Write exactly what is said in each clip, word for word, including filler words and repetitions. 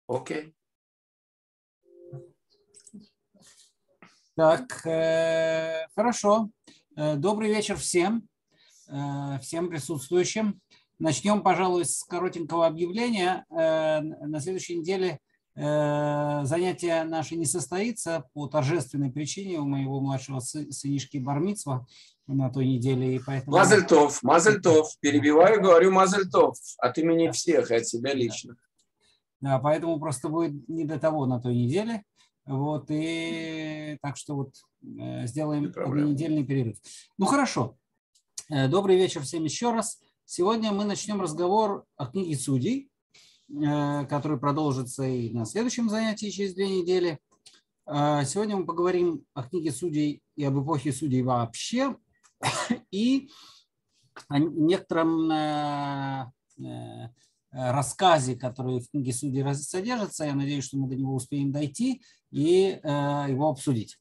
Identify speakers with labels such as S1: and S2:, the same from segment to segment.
S1: Окей.
S2: Так, э, хорошо. Э, добрый вечер всем, э, всем присутствующим. Начнем, пожалуй, с коротенького объявления. Э, на следующей неделе э, занятие наше не состоится по торжественной причине у моего младшего сы- сынишки бар-мицва на той неделе. И поэтому...
S1: Мазельтов, Мазельтов. Перебиваю, говорю Мазельтов от имени всех и от себя лично.
S2: Да, поэтому просто будет не до того на той неделе. Вот, и так что вот э, сделаем недельный перерыв. Ну хорошо. Э, добрый вечер всем еще раз. Сегодня мы начнем разговор о книге Судей, э, который продолжится и на следующем занятии через две недели. Э, сегодня мы поговорим о книге Судей и об эпохе Судей вообще, и о некотором э, э, рассказе, который в книге Судей содержится. Я надеюсь, что мы до него успеем дойти и э, его обсудить.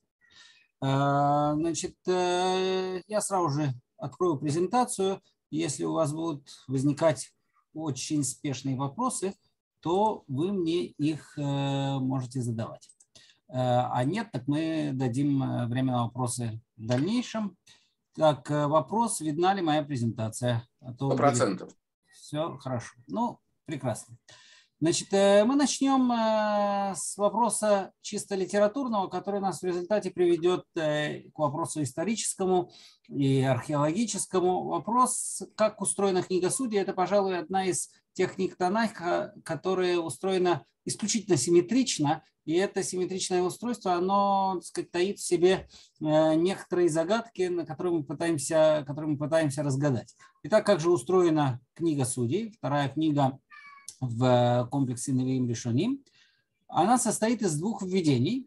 S2: Э, значит, э, я сразу же открою презентацию. Если у вас будут возникать очень спешные вопросы, то вы мне их э, можете задавать. Э, а нет, так мы дадим время на вопросы в дальнейшем. Так, вопрос, видна ли моя презентация?
S1: Сто процентов.
S2: Все хорошо. Ну, прекрасно. Значит, мы начнем с вопроса чисто литературного, который нас в результате приведет к вопросу историческому и археологическому. Вопрос, как устроена книга Судей, это, пожалуй, одна из тех книг Танаха, которая устроена исключительно симметрично, и это симметричное устройство, оно, так сказать, таит в себе некоторые загадки, на которые мы пытаемся, которые мы пытаемся разгадать. Итак, как же устроена книга Судей, вторая книга в комплексе Невиим Ришоним? Она состоит из двух введений.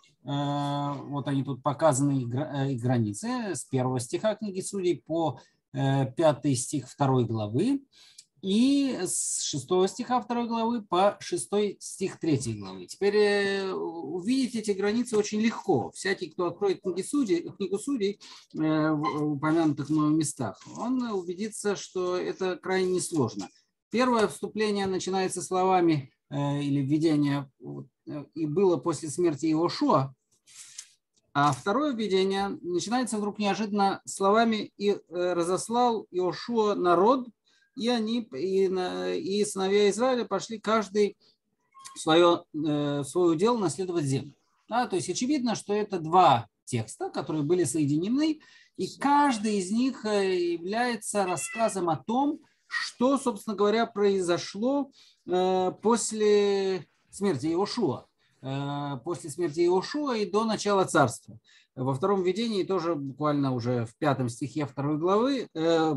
S2: Вот они тут показаны, их границы, с первого стиха книги Судей по пятый стих второй главы, и с шестого стиха второй главы по шестой стих третьей главы. Теперь увидеть эти границы очень легко. Всякий, кто откроет книги судей, книгу Судей в упомянутых мною местах, он убедится, что это крайне несложно. Первое вступление начинается словами или введение «и было после смерти Иошуа», а второе введение начинается вдруг неожиданно словами «и разослал Иошуа народ, и они, и, и сыновья Израиля пошли каждый в свое, в свой удел наследовать землю». Да, то есть очевидно, что это два текста, которые были соединены, и каждый из них является рассказом о том, что, собственно говоря, произошло после смерти Иошуа, после смерти Иошуа и до начала царства. Во втором видении тоже буквально уже в пятом стихе второй главы, э,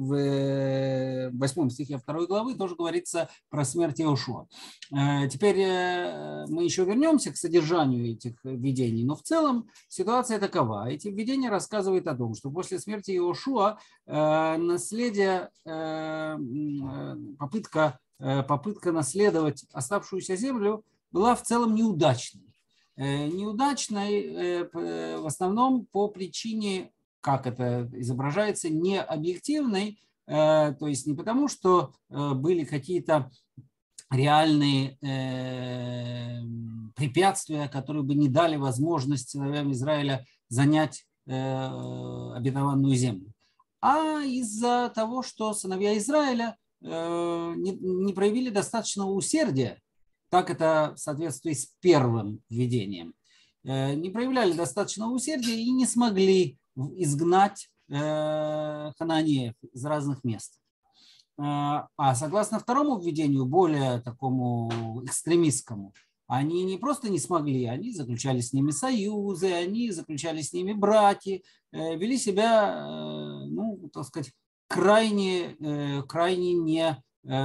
S2: в восьмом стихе второй главы тоже говорится про смерть Иошуа. Э, теперь э, мы еще вернемся к содержанию этих видений, но в целом ситуация такова. Эти видения рассказывают о том, что после смерти Иошуа э, наследие, э, попытка, э, попытка наследовать оставшуюся землю была в целом неудачной. Неудачной в основном по причине, как это изображается, не объективной, то есть не потому, что были какие-то реальные препятствия, которые бы не дали возможность сыновьям Израиля занять обетованную землю, а из-за того, что сыновья Израиля не проявили достаточного усердия. Так это в соответствии с первым введением. Не проявляли достаточного усердия и не смогли изгнать ханаанеев из разных мест. А согласно второму введению, более такому экстремистскому, они не просто не смогли, они заключали с ними союзы, они заключали с ними браки, вели себя, ну, так сказать, крайне, крайне не,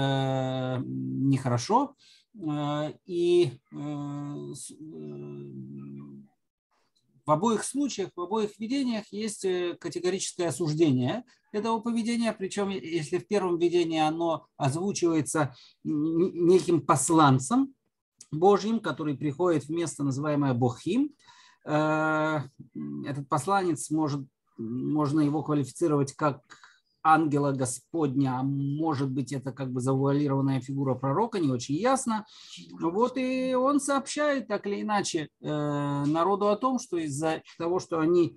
S2: нехорошо. И в обоих случаях, в обоих видениях есть категорическое осуждение этого поведения, причем если в первом видении оно озвучивается неким посланцем Божьим, который приходит в место, называемое Бохим, этот посланец может, можно его квалифицировать как ангела Господня, а может быть, это как бы завуалированная фигура пророка, не очень ясно. Вот и он сообщает так или иначе народу о том, что из-за того, что они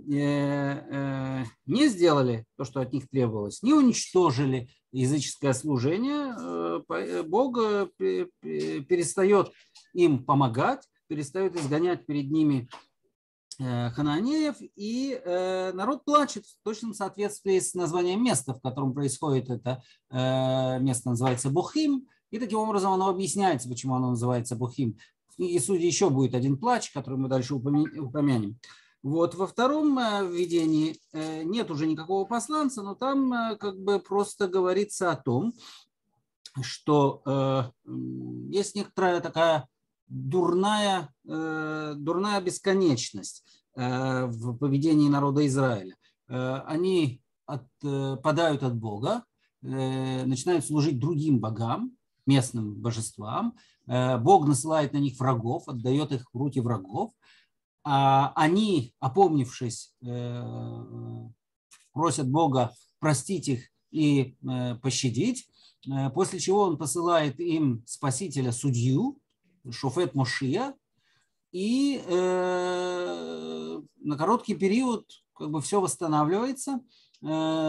S2: не сделали то, что от них требовалось, не уничтожили языческое служение, Бог перестает им помогать, перестает изгонять перед ними ханаанеев, и э, народ плачет в точном соответствии с названием места, в котором происходит это э, место, называется Бухим, и таким образом оно объясняется, почему оно называется Бухим. В книге Судей еще будет один плач, который мы дальше упомянем. Вот во втором э, видении э, нет уже никакого посланца, но там э, как бы просто говорится о том, что э, есть некоторая такая дурная, э, дурная бесконечность э, в поведении народа Израиля. Э, они отпадают от Бога, э, начинают служить другим богам, местным божествам. Э, Бог насылает на них врагов, отдает их в руки врагов. А они, опомнившись, э, просят Бога простить их и э, пощадить, э, после чего он посылает им спасителя, судью, Шофет Мошия, и э, на короткий период как бы все восстанавливается, э,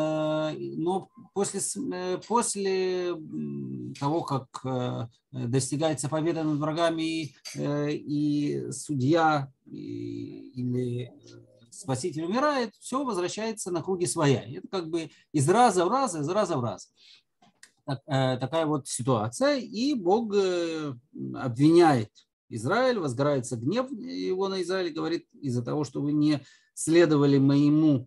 S2: но после, э, после того, как э, достигается победа над врагами, и, э, и судья и, или спаситель умирает, все возвращается на круги своя. Это как бы из раза в раз, из раза в раз. Такая вот ситуация, и Бог обвиняет Израиль, возгорается гнев его на Израиль, говорит, из-за того, что вы не следовали моему,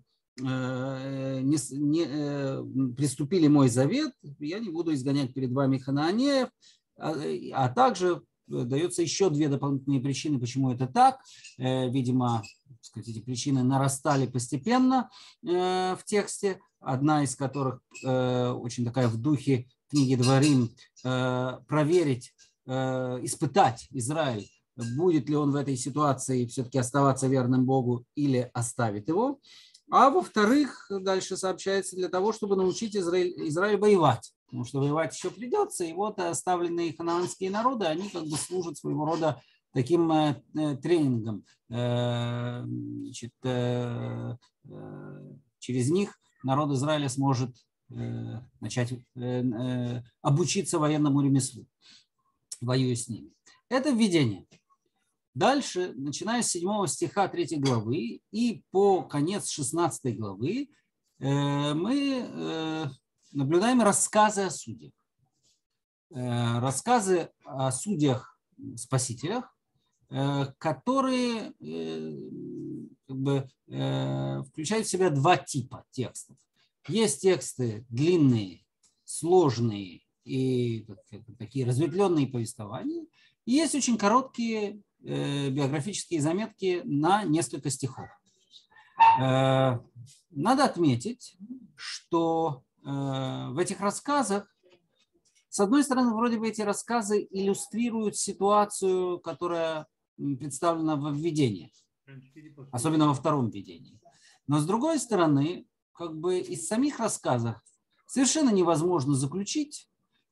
S2: не, не приступили мой завет, я не буду изгонять перед вами ханаанеев, а, а также дается еще две дополнительные причины, почему это так. Видимо, так сказать, эти причины нарастали постепенно в тексте. Одна из которых э, очень такая в духе книги Дворим, э, проверить, э, испытать Израиль, будет ли он в этой ситуации все-таки оставаться верным Богу или оставит его. А во-вторых, дальше сообщается, для того, чтобы научить Израиль, Израиль воевать. Потому что воевать еще придется. И вот оставленные ханаанские народы, они как бы служат своего рода таким э, тренингом. Э, значит, э, э, через них народ Израиля сможет э, начать э, э, обучиться военному ремеслу, воюя с ними. Это введение. Дальше, начиная с седьмого стиха третьей главы и по конец шестнадцатой главы, э, мы э, наблюдаем рассказы о судьях. Э, рассказы о судьях-спасителях, э, которые э, как бы, э, включают в себя два типа текстов. Есть тексты длинные, сложные и такие разветвленные повествования. И есть очень короткие э, биографические заметки на несколько стихов. Э, надо отметить, что э, в этих рассказах, с одной стороны, вроде бы эти рассказы иллюстрируют ситуацию, которая представлена во введении, особенно во втором введении. Но с другой стороны, как бы из самих рассказов совершенно невозможно заключить,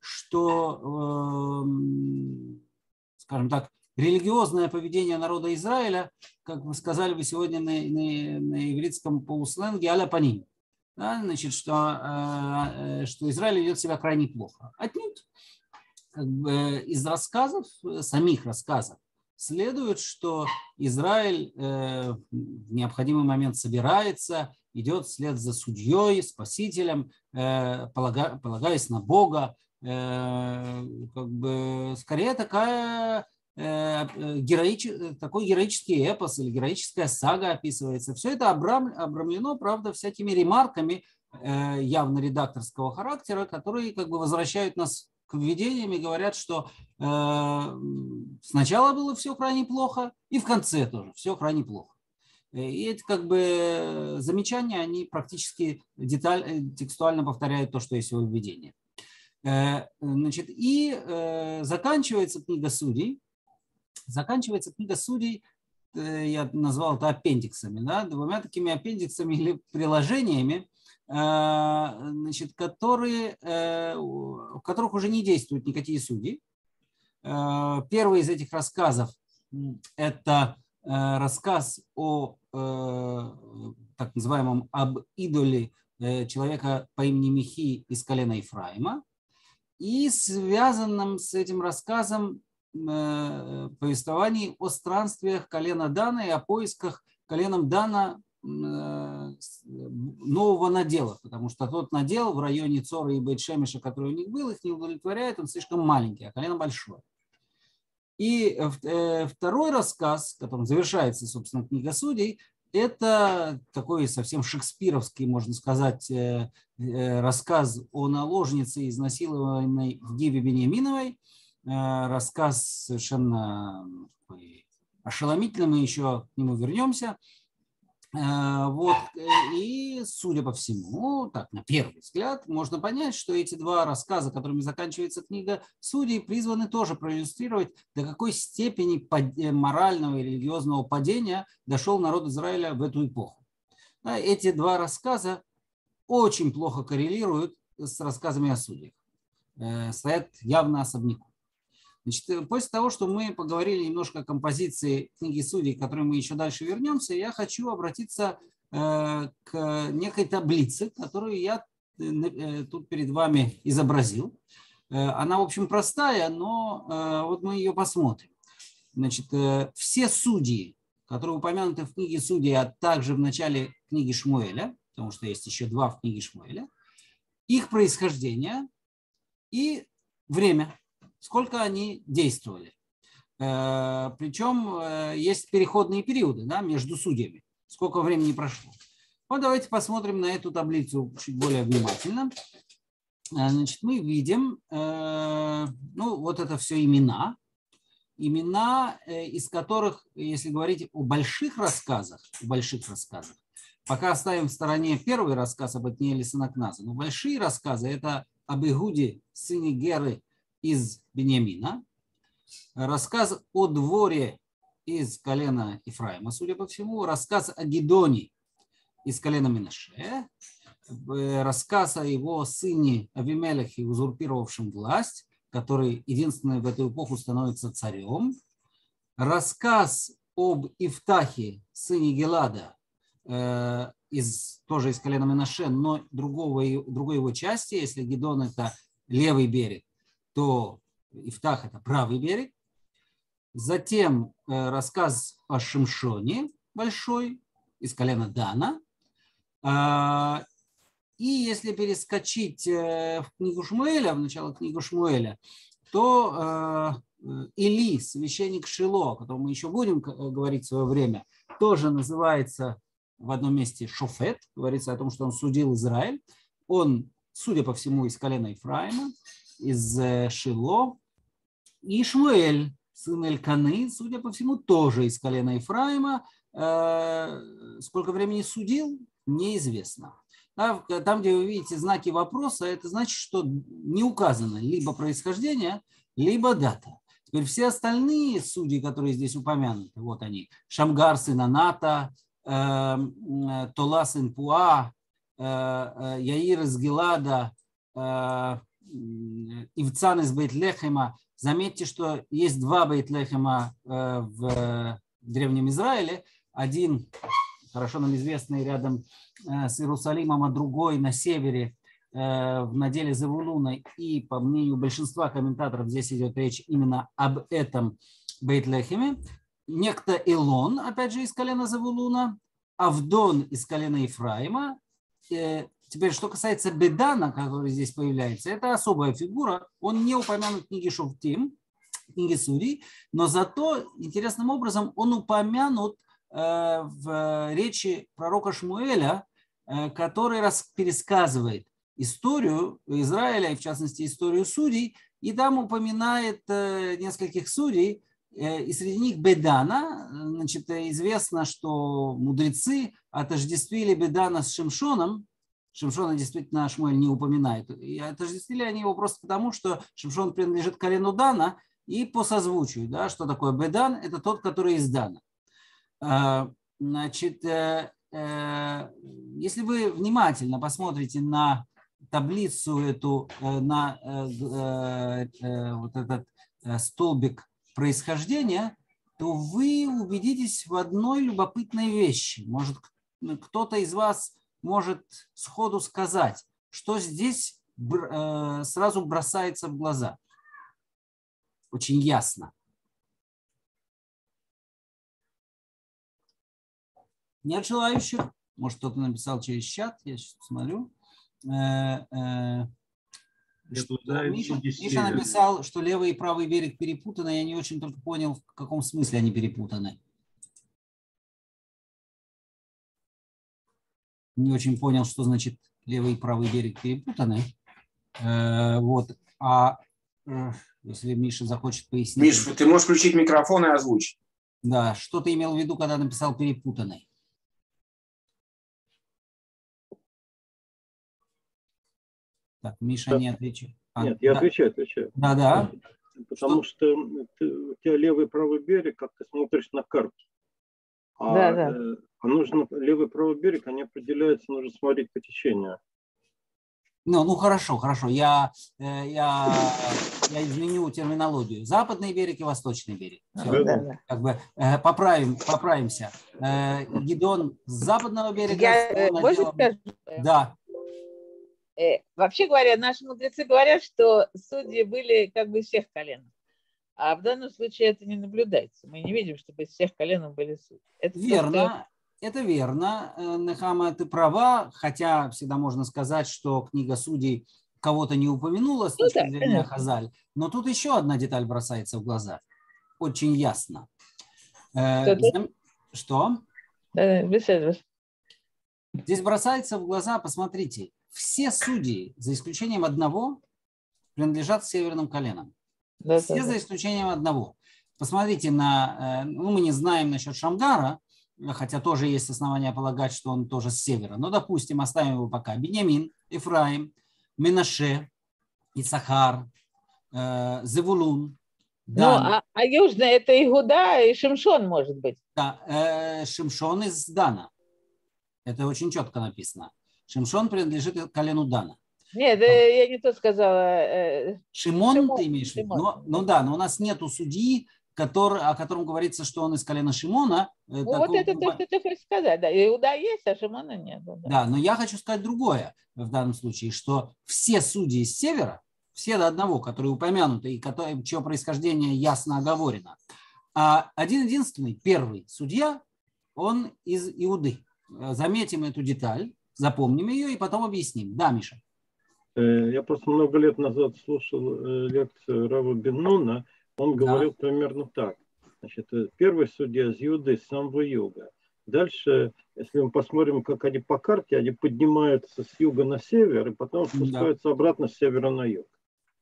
S2: что, э, скажем так, религиозное поведение народа Израиля, как вы сказали бы сегодня на, на, на ивритском полусленге, аля паним. Да, значит, что, э, что Израиль ведет себя крайне плохо. Отнюдь. Как бы из рассказов, самих рассказов, следует, что Израиль э, в необходимый момент собирается, идет вслед за судьей, спасителем, э, полага, полагаясь на Бога. Э, как бы, скорее такая, э, героич, такой героический эпос или героическая сага описывается. Все это обрам, обрамлено, правда, всякими ремарками э, явно редакторского характера, которые как бы возвращают нас к введениям и говорят, что э, сначала было все крайне плохо, и в конце тоже все крайне плохо. И эти как бы замечания, они практически деталь, текстуально повторяют то, что есть в введении. Э, значит, и э, заканчивается книга Судей, заканчивается книга Судей, э, я назвал это аппендиксами, да, двумя такими аппендиксами или приложениями, значит, которые, в которых уже не действуют никакие судьи. Первый из этих рассказов – это рассказ о так называемом об идоле человека по имени Михи из колена Ефраима. И связанном с этим рассказом повествовании о странствиях колена Дана и о поисках коленом Дана нового надела, потому что тот надел в районе Цора и Бейт-Шемеша, который у них был, их не удовлетворяет, он слишком маленький, а колено большое. И второй рассказ, которым завершается, собственно, книга Судей, это такой совсем шекспировский, можно сказать, рассказ о наложнице, изнасилованной в Гиве Беньяминовой. Рассказ совершенно ошеломительный, мы еще к нему вернемся. Вот. И, судя по всему, так, на первый взгляд, можно понять, что эти два рассказа, которыми заканчивается книга Судей, призваны тоже проиллюстрировать, до какой степени морального и религиозного падения дошел народ Израиля в эту эпоху. Эти два рассказа очень плохо коррелируют с рассказами о судьях, стоят явно особняком. Значит, после того, что мы поговорили немножко о композиции книги Судей, к которой мы еще дальше вернемся, я хочу обратиться к некой таблице, которую я тут перед вами изобразил. Она, в общем, простая, но вот мы ее посмотрим. Значит, все судьи, которые упомянуты в книге Судей, а также в начале книги Шмуэля, потому что есть еще два в книге Шмуэля, их происхождение и время, сколько они действовали. Причем есть переходные периоды, да, между судьями, сколько времени прошло. Вот давайте посмотрим на эту таблицу чуть более внимательно. Значит, мы видим, ну, вот это все имена, имена, из которых, если говорить о больших рассказах, о больших рассказах, пока оставим в стороне первый рассказ об Отниеле сына Кназа, но большие рассказы – это об Игуде, сыне Геры, из Беньямина, рассказ о Дворе из колена Ефраима, судя по всему, рассказ о Гидоне из колена Менаше, рассказ о его сыне Авимелехе, узурпировавшем власть, который единственный в эту эпоху становится царем, рассказ об Ифтахе, сыне Гелада, из, тоже из колена Менаше, но другого, другой его части, если Гидон – это левый берег, то Ифтах – это правый берег. Затем рассказ о Шимшоне большой из колена Дана. И если перескочить в книгу Шмуэля, в начало книгу Шмуэля, то Или, священник Шило, о котором мы еще будем говорить в свое время, тоже называется в одном месте Шофет, говорится о том, что он судил Израиль. Он, судя по всему, из колена Ефраима, из Шило. И Шмуэль, сын Эльканы, судя по всему, тоже из колена Ефраима. Сколько времени судил, неизвестно. Там, где вы видите знаки вопроса, это значит, что не указано либо происхождение, либо дата. Теперь все остальные судьи, которые здесь упомянуты, вот они: Шамгар сын Аната, Тола сын Пуа, Яир из Гелада, Ивцан из Бейт-Лехема. Заметьте, что есть два Бейт-Лехема в Древнем Израиле. Один хорошо нам известный рядом с Иерусалимом, а другой на севере в наделе Зевулуна. И по мнению большинства комментаторов здесь идет речь именно об этом Бейт-Лехеме. Некто Илон, опять же, из колена Зевулуна, Авдон из колена Ефраима. Теперь, что касается Бедана, который здесь появляется, это особая фигура. Он не упомянут в книге Шофтим, в книге Судей, но зато интересным образом он упомянут в речи пророка Шмуэля, который пересказывает историю Израиля, и в частности историю судей, и там упоминает нескольких судей, и среди них Бедана. Значит, известно, что мудрецы отождествили Бедана с Шимшоном. Шимшона действительно Шмуэль не упоминает. И отождествили они его просто потому, что Шимшон принадлежит к колену Дана, и по созвучию, да, что такое Бедан, это тот, который из Дана. Значит, если вы внимательно посмотрите на таблицу эту, на вот этот столбик происхождения, то вы убедитесь в одной любопытной вещи. Может, кто-то из вас может сходу сказать, что здесь сразу бросается в глаза. Очень ясно. Нет желающих? Может, кто-то написал через чат, я сейчас посмотрю. Что, Миша, Миша написал, что левый и правый берег перепутаны. Я не очень только понял, в каком смысле они перепутаны. Не очень понял, что значит левый и правый берег перепутаны. Вот. А если Миша захочет пояснить...
S1: Миша, ты можешь включить микрофон и озвучить.
S2: Да, что ты имел в виду, когда написал перепутанный? Так, Миша не отвечает. А,
S3: Нет, я
S2: да.
S3: отвечаю, отвечаю.
S2: Да, да.
S3: Потому что, что ты, у тебя левый и правый берег, как ты смотришь на карту. А,
S4: да, да.
S3: Э, а нужно левый и правый берег, они определяются, нужно смотреть по течению.
S2: Ну, ну хорошо, хорошо. Я, я, я изменю терминологию. Западный берег и восточный берег. Все,
S3: да,
S4: да.
S2: Как бы поправим, поправимся. Гидон с западного берега.
S4: Я, можно скажу?
S2: Да.
S4: Вообще говоря, наши мудрецы говорят, что судьи были как бы из всех колен. А в данном случае это не наблюдается. Мы не видим, чтобы из всех колен были судьи. Это
S2: верно,
S4: просто...
S2: это верно. Нехама, ты права, хотя всегда можно сказать, что книга судей кого-то не упомянула с точки ну, да, зрения конечно. Хазаль. Но тут еще одна деталь бросается в глаза. Очень ясно. Что? Что? Здесь бросается в глаза, посмотрите, все судьи, за исключением одного, принадлежат северным коленам.
S4: Да,
S2: все
S4: да,
S2: за исключением одного. Посмотрите на, ну мы не знаем насчет Шамгара, хотя тоже есть основания полагать, что он тоже с севера. Но, допустим, оставим его пока. Биньямин, Ефраим, Менаше, Исахар, э, Зевулун.
S4: Ну, а, а южное это Игуда и Шимшон, может быть.
S2: Да, э, Шимшон из Дана. Это очень четко написано. Шимшон принадлежит к колену Дана.
S4: Нет, я не то сказала.
S2: Шимон, Шимон ты имеешь в виду? Ну, ну да, но у нас нету судьи, который, о котором говорится, что он из колена Шимона.
S4: Ну такого... вот это то, что ты хочешь сказать. Да, Иуда есть, а Шимона нет. Да.
S2: да, но я хочу сказать другое в данном случае, что все судьи с севера, все до одного, которые упомянуты и которые, чье происхождение ясно оговорено, а один-единственный, первый судья, он из Иуды. Заметим эту деталь, запомним ее и потом объясним. Да, Миша?
S3: Я просто много лет назад слушал лекцию Рава Бен-Нуна. Он да. говорил примерно так. Значит, первый судья из Иуды, с самого юга. Дальше, если мы посмотрим, как они по карте, они поднимаются с юга на север и потом спускаются да. обратно с севера на юг.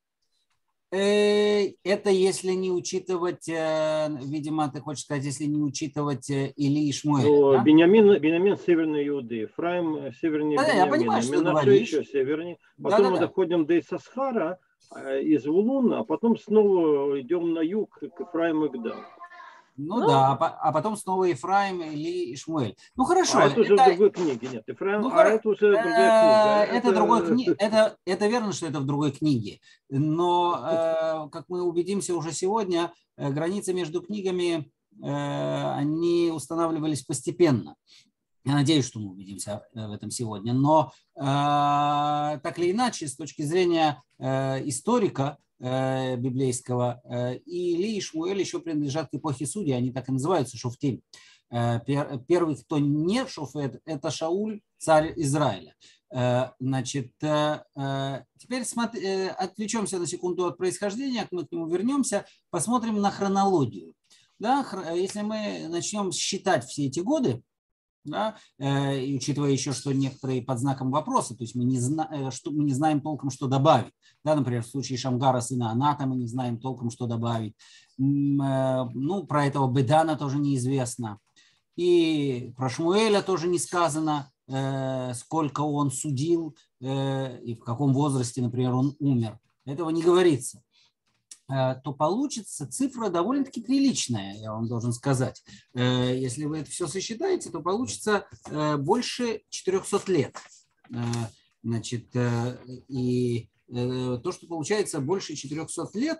S2: Это если не учитывать, видимо, ты хочешь сказать, если не учитывать Или и Шмуэля.
S3: Ну,
S2: да?
S3: Биньямин, Биньямин северной Иуды, Ефраим севернее
S2: да,
S3: Биньямина, Менаше еще севернее. Потом да, да, мы да. доходим до Исасхара, из Вулуна, а потом снова идем на юг к Ефраиму и к Дану.
S2: Ну, ну да, а потом снова Ефраим, Или и Шмуэль. Ну хорошо.
S3: А это уже это... в другой книге, нет. Ефраим,
S2: ну,
S3: а это уже другая книга.
S2: Это, это, другой кни... это, это верно, что это в другой книге. Но, как мы убедимся уже сегодня, границы между книгами, они устанавливались постепенно. Я надеюсь, что мы увидимся в этом сегодня. Но так или иначе, с точки зрения историка, библейского, и Или и Шмуэль еще принадлежат к эпохе судей, они так и называются шофтим. Первый, кто не шофет, это Шауль, царь Израиля. Значит, теперь смотри, отвлечемся на секунду от происхождения, мы к нему вернемся, посмотрим на хронологию. Да, если мы начнем считать все эти годы, да, и учитывая еще, что некоторые под знаком вопроса, то есть мы не, зна, что, мы не знаем толком, что добавить. Да, например, в случае Шамгара, сына Аната, мы не знаем толком, что добавить. Ну, про этого Бедана тоже неизвестно. И про Шмуэля тоже не сказано, сколько он судил и в каком возрасте, например, он умер. Этого не говорится. то получится цифра довольно-таки приличная, я вам должен сказать. Если вы это все сосчитаете, то получится больше четырехсот лет. Значит, и то, что получается больше четырехсот лет,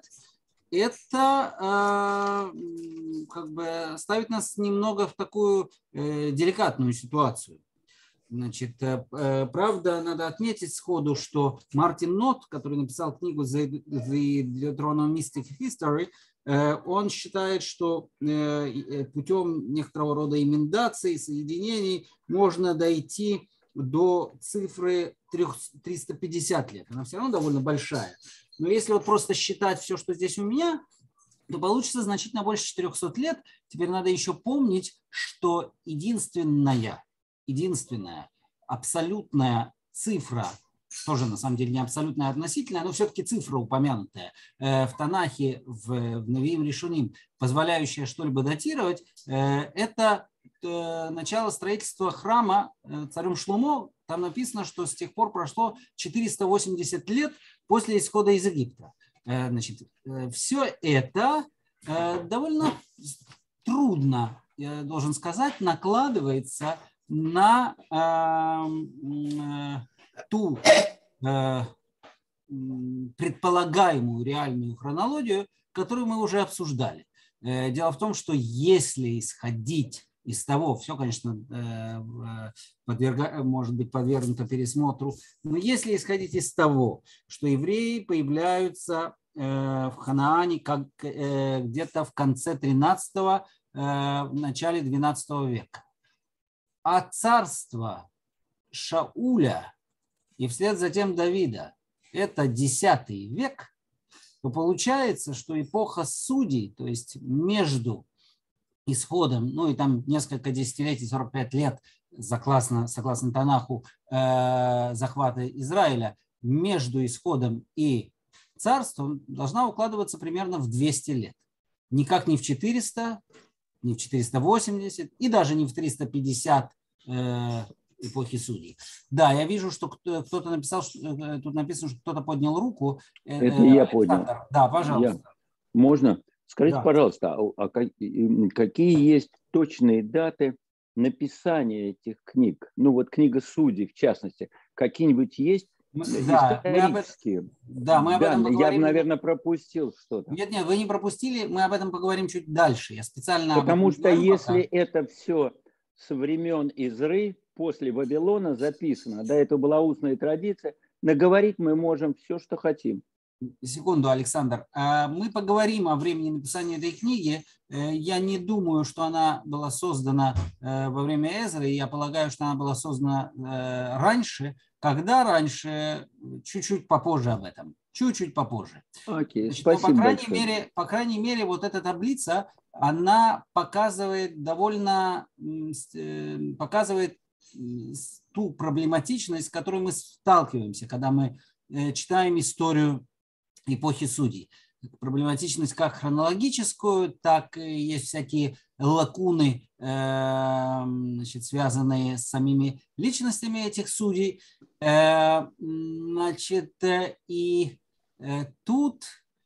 S2: это как бы ставит нас немного в такую деликатную ситуацию. Значит, правда, надо отметить сходу, что Мартин Нот, который написал книгу The Deuteronomistic History, он считает, что путем некоторого рода эмендации, соединений можно дойти до цифры триста пятьдесят лет. Она все равно довольно большая. Но если вот просто считать все, что здесь у меня, то получится значительно больше четырехсот лет. Теперь надо еще помнить, что единственная единственная абсолютная цифра, тоже на самом деле не абсолютная, а относительная, но все-таки цифра упомянутая в Танахе, в, в Невиим Ришуним, позволяющая что-либо датировать, это начало строительства храма царем Шломо. Там написано, что с тех пор прошло четыреста восемьдесят лет после исхода из Египта. Значит, все это довольно трудно, я должен сказать, накладывается на э, ту э, предполагаемую реальную хронологию, которую мы уже обсуждали. Э, дело в том, что если исходить из того, все, конечно, э, подверга, может быть подвергнуто пересмотру, но если исходить из того, что евреи появляются э, в Ханаане как, э, где-то в конце тринадцатого, э, в начале двенадцатого века, а царство Шауля и вслед за тем Давида – это десятый век, то получается, что эпоха судей, то есть между исходом, ну и там несколько десятилетий, сорок пять лет, согласно, согласно Танаху, э, захвата Израиля, между исходом и царством должна укладываться примерно в двести лет. Никак не в четыреста, не в четыреста восемьдесят и даже не в триста пятьдесят э, эпохи судей. Да, я вижу, что кто-то написал, что, тут написано, что кто-то поднял руку.
S5: Это э, я
S2: Александр.
S5: поднял.
S2: Да, пожалуйста. Я.
S5: Можно? Скажите,
S2: да.
S5: пожалуйста, а, а какие есть точные даты написания этих книг? Ну вот книга судей, в частности, какие-нибудь есть?
S2: Да, мы об этом, да, мы об этом
S5: да,
S2: поговорим.
S5: Я, наверное, пропустил что-то.
S2: Нет, нет, вы не пропустили, мы об этом поговорим чуть дальше. Я специально
S5: Потому что
S2: говорю,
S5: если
S2: пока.
S5: это все со времен Изры, после Вавилона записано, да, это была устная традиция, наговорить мы можем все, что хотим.
S2: Секунду, Александр. Мы поговорим о времени написания этой книги. Я не думаю, что она была создана во время Эзры. Я полагаю, что она была создана раньше. Когда раньше? Чуть-чуть попозже об этом. Чуть-чуть попозже.
S5: Окей,
S2: Значит,
S5: спасибо
S2: по крайней
S5: большое.
S2: мере, по крайней мере, вот эта таблица, она показывает довольно, показывает ту проблематичность, с которой мы сталкиваемся, когда мы читаем историю эпохи судей. Проблематичность как хронологическую, так и есть всякие лакуны, значит, связанные с самими личностями этих судей. Значит, и тут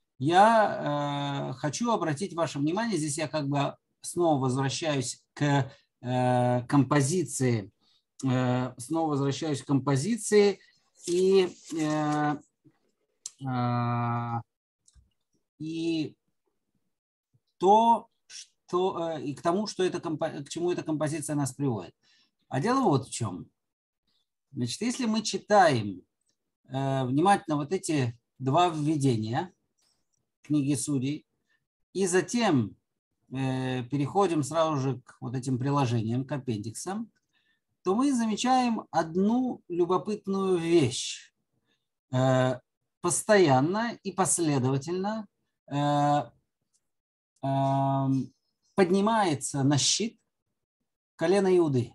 S2: я хочу обратить ваше внимание, здесь я как бы снова возвращаюсь к композиции, снова возвращаюсь к композиции и и то, что, и к тому, что это, к чему эта композиция нас приводит. А дело вот в чем. Значит, если мы читаем э, внимательно вот эти два введения книги Судей, и затем э, переходим сразу же к вот этим приложениям, к аппендиксам, то мы замечаем одну любопытную вещь. Э, постоянно и последовательно поднимается на щит колено Иуды.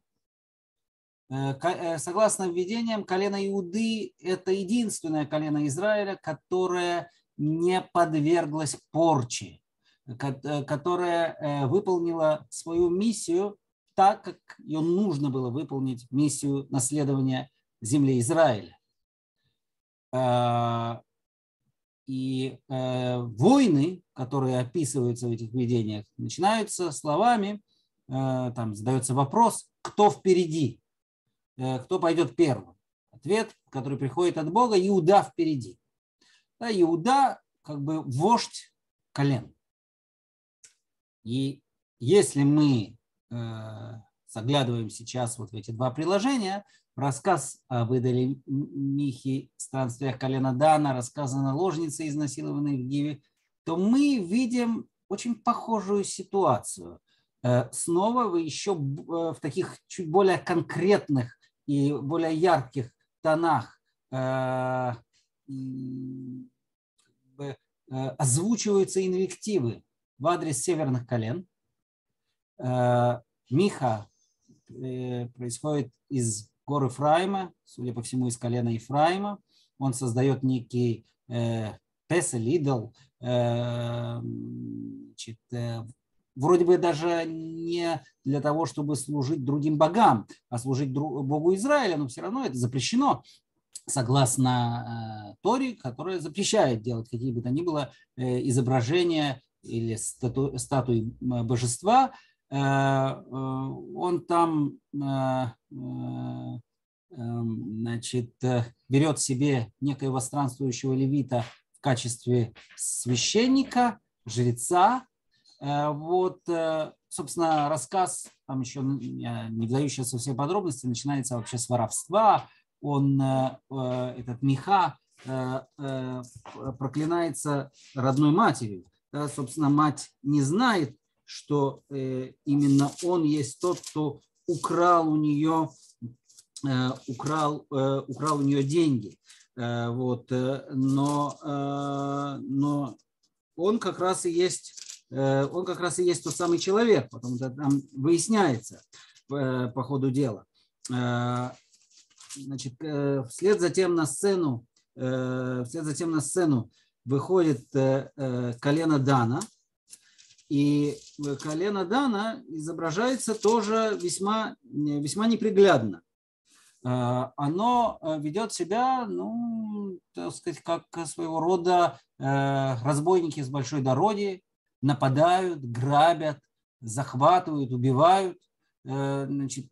S2: Согласно введениям, колено Иуды – это единственное колено Израиля, которое не подверглось порче, которое выполнило свою миссию так, как ее нужно было выполнить, миссию наследования земли Израиля. и э, войны, которые описываются в этих видениях, начинаются словами, э, там задается вопрос, кто впереди, э, кто пойдет первым. Ответ, который приходит от Бога, Иуда впереди. Да, Иуда как бы вождь колен. И если мы э, заглядываем сейчас вот в эти два приложения, рассказ об идоле Михи, странствиях колена Дана, рассказ о наложнице, изнасилованной в Гиве, то мы видим очень похожую ситуацию. Э, снова вы еще в таких чуть более конкретных и более ярких тонах э, э, озвучиваются инвективы в адрес северных колен. Э, Миха э, происходит из гор Ефраима, судя по всему, из колена Ефраима. Он создает некий э, песель, идол, э, значит, э, вроде бы даже не для того, чтобы служить другим богам, а служить Богу Израиля, но все равно это запрещено согласно э, Торе, которая запрещает делать какие бы то ни было э, изображения или стату, статуи божества. Э, э, он там э, э, значит, берет себе некоего странствующего левита в качестве священника, жреца. Вот, собственно, рассказ, там еще не вдающий во все подробности, начинается вообще с воровства. Он, этот Миха, проклинается родной матерью. Да, собственно, мать не знает, что именно он есть тот, кто украл у нее, украл, украл у нее деньги. Вот, но, но он как раз и есть он как раз и есть тот самый человек, потому что там выясняется по ходу дела. Значит, вслед за тем на сцену, вслед за тем на сцену выходит колено Дана, и колено Дана изображается тоже весьма, весьма неприглядно. Оно ведет себя, ну, так сказать, как своего рода разбойники с большой дороги, нападают, грабят, захватывают, убивают, значит,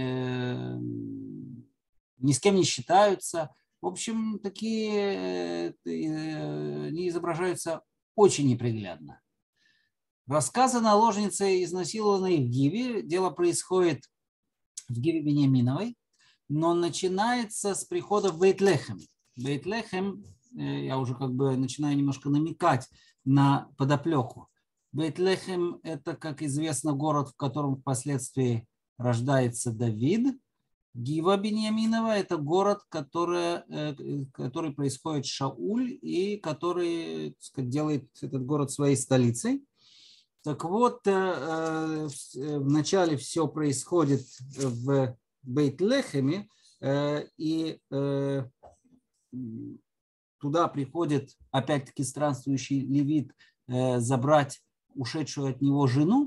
S2: ни с кем не считаются. В общем, такие они изображаются очень неприглядно. Рассказ о наложнице, изнасилованной в Гиве. Дело происходит в Гиве Биньяминовой, но начинается с прихода в Бейт-Лехем. Бейт-Лехем, я уже как бы начинаю немножко намекать на подоплеку. Бейт-Лехем – это, как известно, город, в котором впоследствии рождается Давид. Гива Биньяминова – это город, который, который происходит Шауль и который, так сказать, делает этот город своей столицей. Так вот, вначале все происходит в Бейт-Лехеме, и туда приходит опять-таки странствующий левит забрать ушедшую от него жену,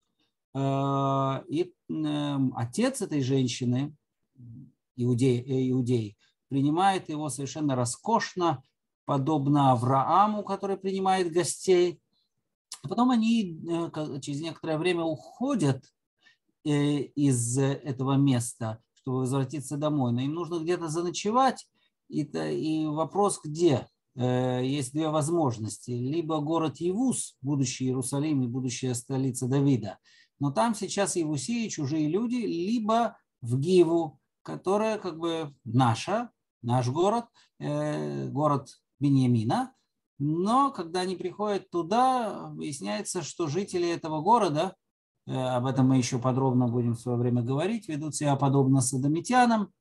S2: и отец этой женщины, иудей, иудей, принимает его совершенно роскошно, подобно Аврааму, который принимает гостей. Потом они через некоторое время уходят из этого места, чтобы возвратиться домой, но им нужно где-то заночевать, и, и вопрос где? Есть две возможности. Либо город Евус, будущий Иерусалим и будущая столица Давида, но там сейчас Евусеи, чужие люди, либо в Гиву, которая как бы наша, наш город, город Биньямина. Но когда они приходят туда, выясняется, что жители этого города, об этом мы еще подробно будем в свое время говорить, ведут себя подобно содомитянам.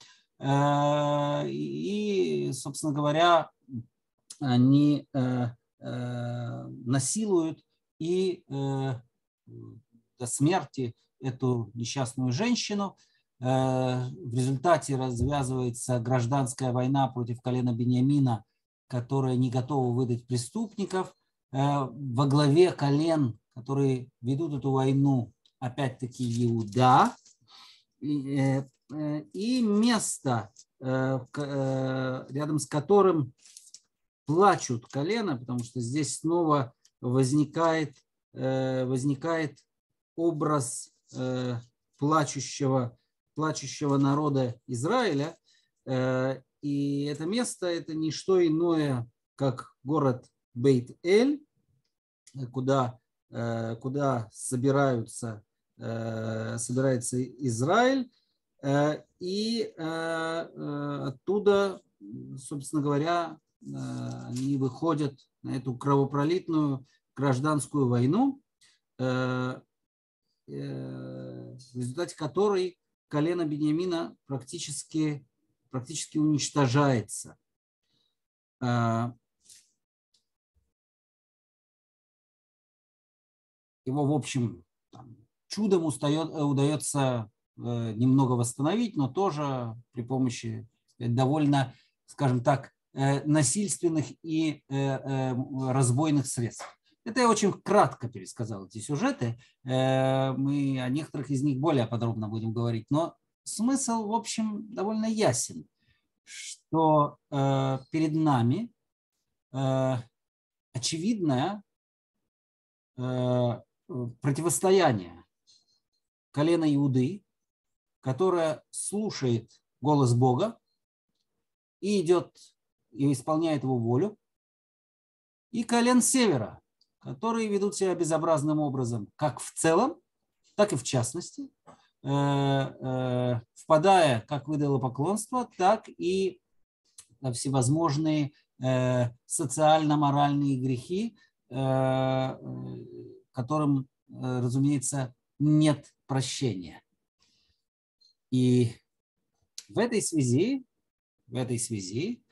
S2: И, собственно говоря, они насилуют и до смерти эту несчастную женщину. В результате развязывается гражданская война против колена Биньямина, которая не готова выдать преступников. Во главе колен, которые ведут эту войну, опять-таки Иуда. И место, рядом с которым плачут колено, потому что здесь снова возникает, возникает образ плачущего, плачущего народа Израиля. И это место – это не что иное, как город Бейт-Эль, куда, куда собираются, собирается Израиль. И оттуда, собственно говоря, они выходят на эту кровопролитную гражданскую войну, в результате которой колено Биньямина практически, практически уничтожается. Его, в общем, там, чудом устает, удается немного восстановить, но тоже при помощи довольно, скажем так, насильственных и разбойных средств. Это я очень кратко пересказал эти сюжеты. Мы о некоторых из них более подробно будем говорить, но смысл, в общем, довольно ясен, что перед нами очевидное противостояние колена Иуды, которое слушает голос Бога и идет и исполняет его волю, и колен севера, которые ведут себя безобразным образом, как в целом, так и в частности, впадая как в идолопоклонство, так и во всевозможные социально-моральные грехи, которым, разумеется, нет прощения. И в этой связи, в этой связи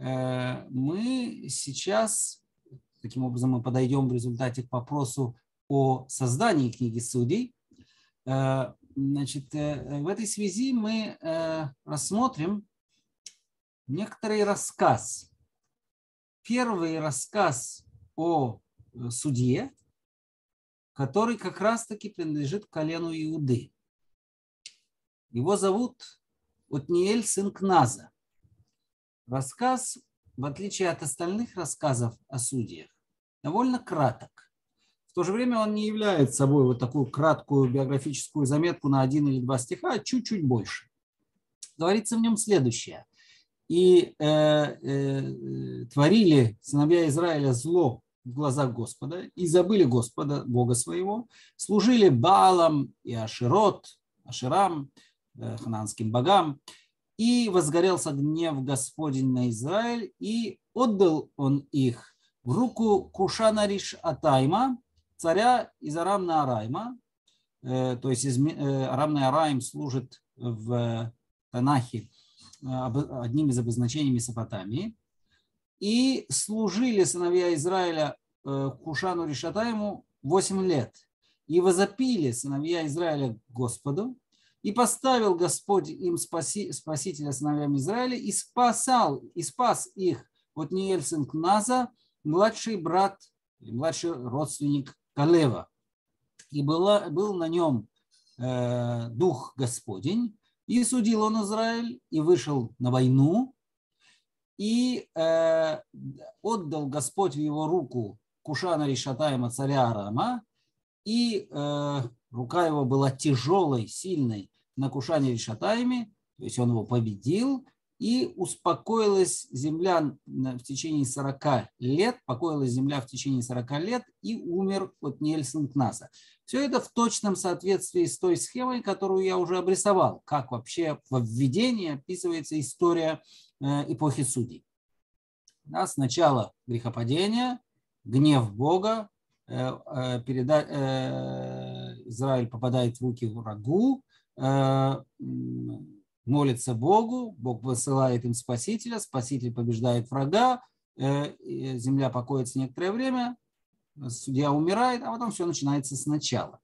S2: мы сейчас, таким образом, мы подойдем в результате к вопросу о создании книги Судей. Значит, в этой связи мы рассмотрим некоторый рассказ. Первый рассказ о судье, который как раз-таки принадлежит колену Иуды. Его зовут Отниэль, сын Кназа. Рассказ, в отличие от остальных рассказов о судьях, довольно краток. В то же время он не является собой вот такую краткую биографическую заметку на один или два стиха, а чуть-чуть больше. Говорится в нем следующее. «И э, э, творили сыновья Израиля зло в глазах Господа, и забыли Господа, Бога своего, служили Баалам и Ашерот, Ашерам, э, хананским богам, и возгорелся гнев Господень на Израиль, и отдал он их в руку Кушана-Риш-Атайма, царя из Арам-Наарайма». Э, то есть из, э, Арам-Наарайм служит в Танахе одним из обозначений Месопотамии. И служили сыновья Израиля Кушану Ришатаиму восемь лет. И возопили сыновья Израиля Господу, и поставил Господь им спаси, спасителя сыновьям Израиля, и спасал, и спас их Отниэль, сын Кназа, младший брат, младший родственник Калева. И была, был на нем э, дух Господень, и судил он Израиль, и вышел на войну, и э, отдал Господь в его руку Кушана Ришатаима, царя Арама, и э, рука его была тяжелой, сильной на Кушане Ришатаиме, то есть он его победил, и успокоилась земля в течение сорока лет, покоилась земля в течение сорока лет, и умер Отниэль, сын Кназа. Все это в точном соответствии с той схемой, которую я уже обрисовал, как вообще во введении описывается история эпохи судей. Да, сначала грехопадение, гнев Бога, переда... Израиль попадает в руки врагу, молится Богу, Бог высылает им спасителя, спаситель побеждает врага, земля покоится некоторое время, судья умирает, а потом все начинается сначала.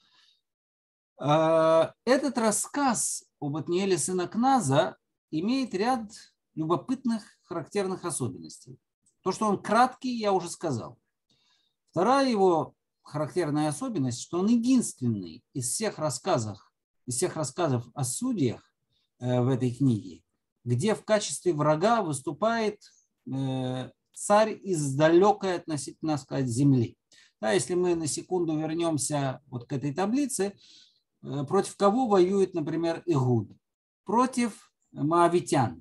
S2: Этот рассказ об Отниэле, сына Кназа, имеет ряд любопытных характерных особенностей. То, что он краткий, я уже сказал. Вторая его характерная особенность, что он единственный из всех рассказов, из всех рассказов о судьях в этой книге, где в качестве врага выступает царь из далекой относительно, сказать, земли. Да, если мы на секунду вернемся вот к этой таблице, против кого воюет, например, Игуд? Против моавитян,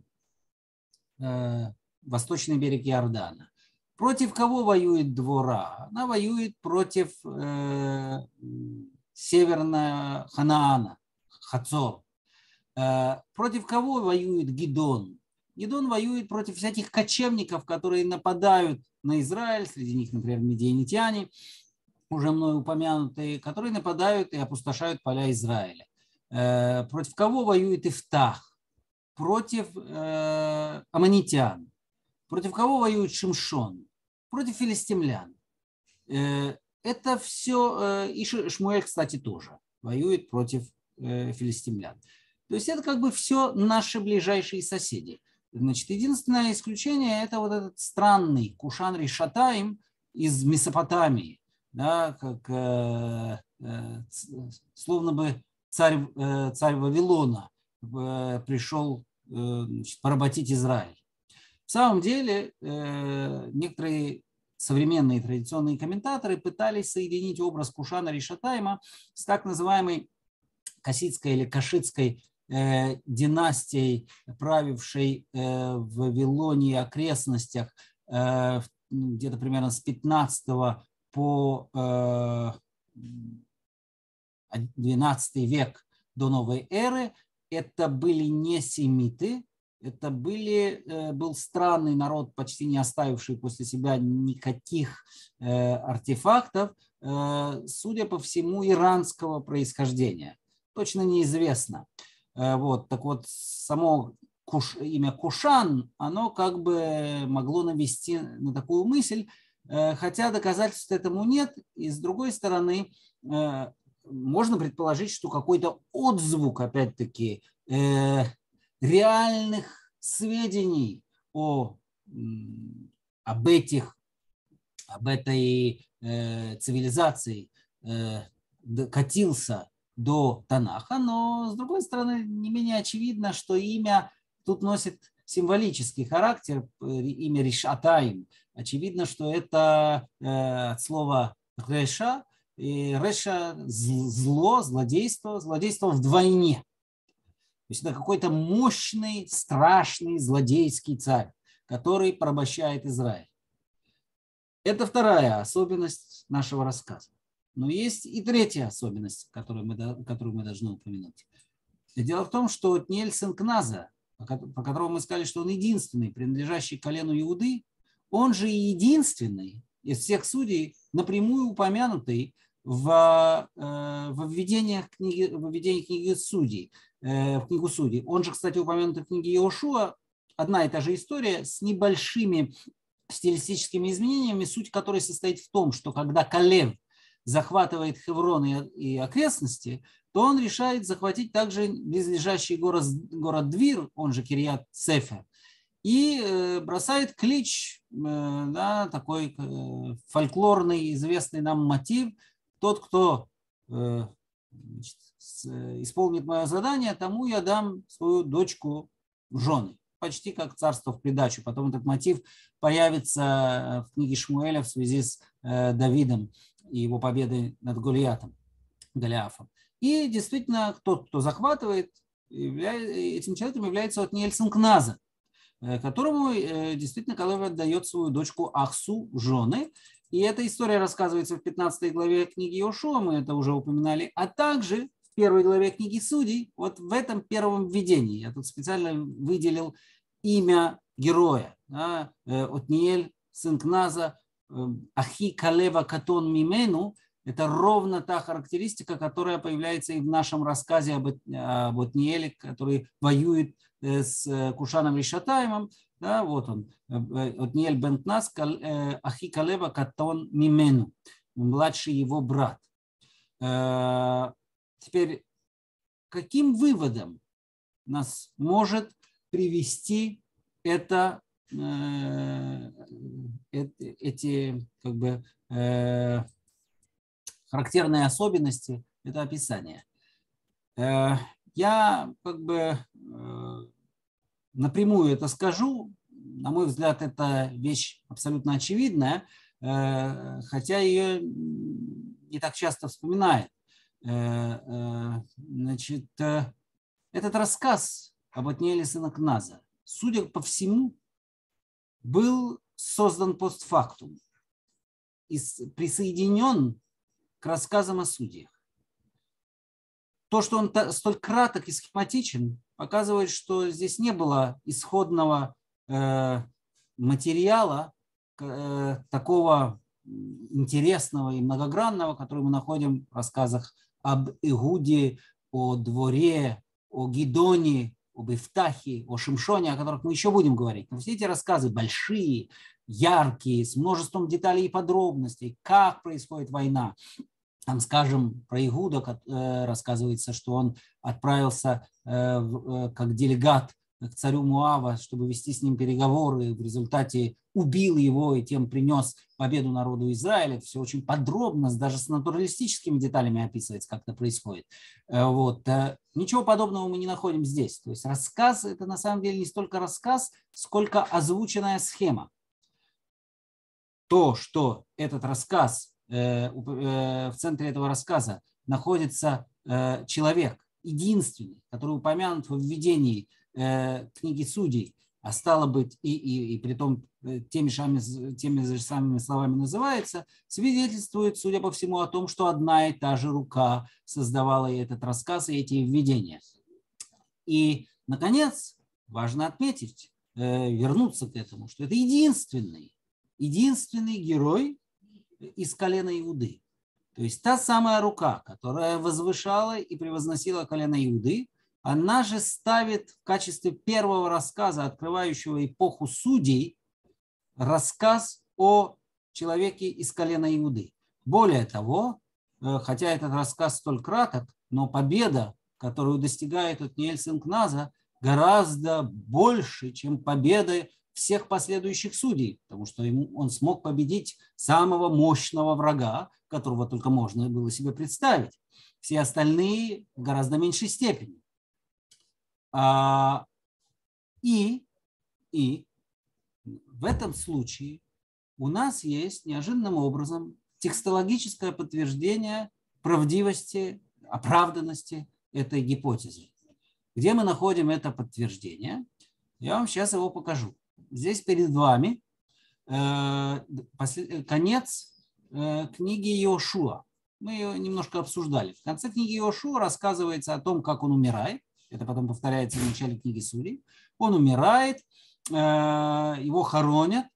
S2: восточный берег Иордана. Против кого воюет Двора? Она воюет против э, северного Ханаана, Хацор. Э, против кого воюет Гидон? Гидон воюет против всяких кочевников, которые нападают на Израиль, среди них, например, медианитяне, уже мной упомянутые, которые нападают и опустошают поля Израиля. Э, против кого воюет Ифтах? Против э, аммонитян. Против кого воюет Шимшон? Против филистимлян. Это все, и Шмуэль, кстати, тоже воюет против филистимлян. То есть это как бы все наши ближайшие соседи. Значит, единственное исключение – это вот этот странный Кушан Ришатаим из Месопотамии, да, как э, э, словно бы царь, э, царь Вавилона э, пришел э, значит, поработить Израиль. В самом деле, некоторые современные традиционные комментаторы пытались соединить образ Кушана Ришатаима с так называемой кассидской или кашидской династией, правившей в Вавилоне и окрестностях где-то примерно с пятнадцатого по двенадцатый век до новой эры. Это были не семиты. Это были, был странный народ, почти не оставивший после себя никаких э, артефактов, э, судя по всему, иранского происхождения. Точно неизвестно. Э, вот, так вот, само Куш, имя Кушан, оно как бы могло навести на такую мысль, э, хотя доказательств этому нет. И с другой стороны, э, можно предположить, что какой-то отзвук, опять-таки, э, реальных сведений о, об, этих, об этой э, цивилизации э, докатился до Танаха, но, с другой стороны, не менее очевидно, что имя тут носит символический характер, имя Ришатаим. Очевидно, что это э, от слова Реша, и Реша – зло, злодейство, злодейство вдвойне. То есть это какой-то мощный, страшный, злодейский царь, который порабощает Израиль. Это вторая особенность нашего рассказа. Но есть и третья особенность, которую мы, которую мы должны упомянуть. Дело в том, что Отниэль сын Кназа, по которому мы сказали, что он единственный, принадлежащий колену Иуды, он же и единственный из всех судей, напрямую упомянутый в, в введениях книги, в введении книги Судей, в книгу Судей. Он же, кстати, упомянут в книге Иошуа. Одна и та же история с небольшими стилистическими изменениями, суть которой состоит в том, что когда Калев захватывает Хеврон и окрестности, то он решает захватить также близлежащий город, город Двир, он же Кирьят Сефер, и бросает клич, да, такой фольклорный, известный нам мотив: тот, кто, значит, исполнит мое задание, тому я дам свою дочку в жены. Почти как царство в придачу. Потом этот мотив появится в книге Шмуэля в связи с Давидом и его победой над Голиатом, Голиафом. И действительно, тот, кто захватывает, этим человеком является Отниэль сын Кназа, которому действительно Калев отдает свою дочку Ахсу в жены. И эта история рассказывается в пятнадцатой главе книги Иошуа, мы это уже упоминали, а также в первой главе книги Судей, вот в этом первом введении. Я тут специально выделил имя героя. Да, Отниэль сын Кназа, Ахи Калева Катон Мимену. Это ровно та характеристика, которая появляется и в нашем рассказе об, об Отниэле, который воюет с Кушаном Ришатаимом. Да, вот он, Отниэль бен Кназ, Ахи Калева Катон Мимену, младший его брат. Теперь, каким выводом нас может привести это, эти как бы характерные особенности, это описание? Я как бы напрямую это скажу, на мой взгляд, это вещь абсолютно очевидная, хотя ее не так часто вспоминают. Значит, этот рассказ об Отниеле сына Кназа, судя по всему, был создан постфактум и присоединен к рассказам о судьях. То, что он столь краток и схематичен, показывает, что здесь не было исходного э, материала э, такого интересного и многогранного, который мы находим в рассказах об Игуде, о Дворе, о Гидоне, об Ифтахе, о Шимшоне, о которых мы еще будем говорить. Но все эти рассказы большие, яркие, с множеством деталей и подробностей, как происходит война. Там, скажем, про Игуда рассказывается, что он отправился как делегат к царю Муава, чтобы вести с ним переговоры, в результате убил его и тем принес победу народу Израиля. Все очень подробно, даже с натуралистическими деталями описывается, как это происходит. Вот. Ничего подобного мы не находим здесь. То есть рассказ – это на самом деле не столько рассказ, сколько озвученная схема. То, что этот рассказ, в центре этого рассказа находится человек, единственный, который упомянут в введении книги Судей, а стало быть, и, и, и при том теми, шами, теми же самыми словами называется, свидетельствует, судя по всему, о том, что одна и та же рука создавала и этот рассказ, и эти введения. И, наконец, важно отметить, вернуться к этому, что это единственный, единственный герой из колена Иуды. То есть та самая рука, которая возвышала и превозносила колено Иуды, она же ставит в качестве первого рассказа, открывающего эпоху судей, рассказ о человеке из колена Иуды. Более того, хотя этот рассказ столь краток, но победа, которую достигает Отниель сын Кназа, гораздо больше, чем победы всех последующих судей, потому что ему, он смог победить самого мощного врага, которого только можно было себе представить. Все остальные в гораздо меньшей степени. А, и, и в этом случае у нас есть неожиданным образом текстологическое подтверждение правдивости, оправданности этой гипотезы. Где мы находим это подтверждение? Я вам сейчас его покажу. Здесь перед вами э, послед... конец э, книги Йошуа. Мы ее немножко обсуждали. В конце книги Йошуа рассказывается о том, как он умирает. Это потом повторяется в начале книги Судей. Он умирает, э, его хоронят.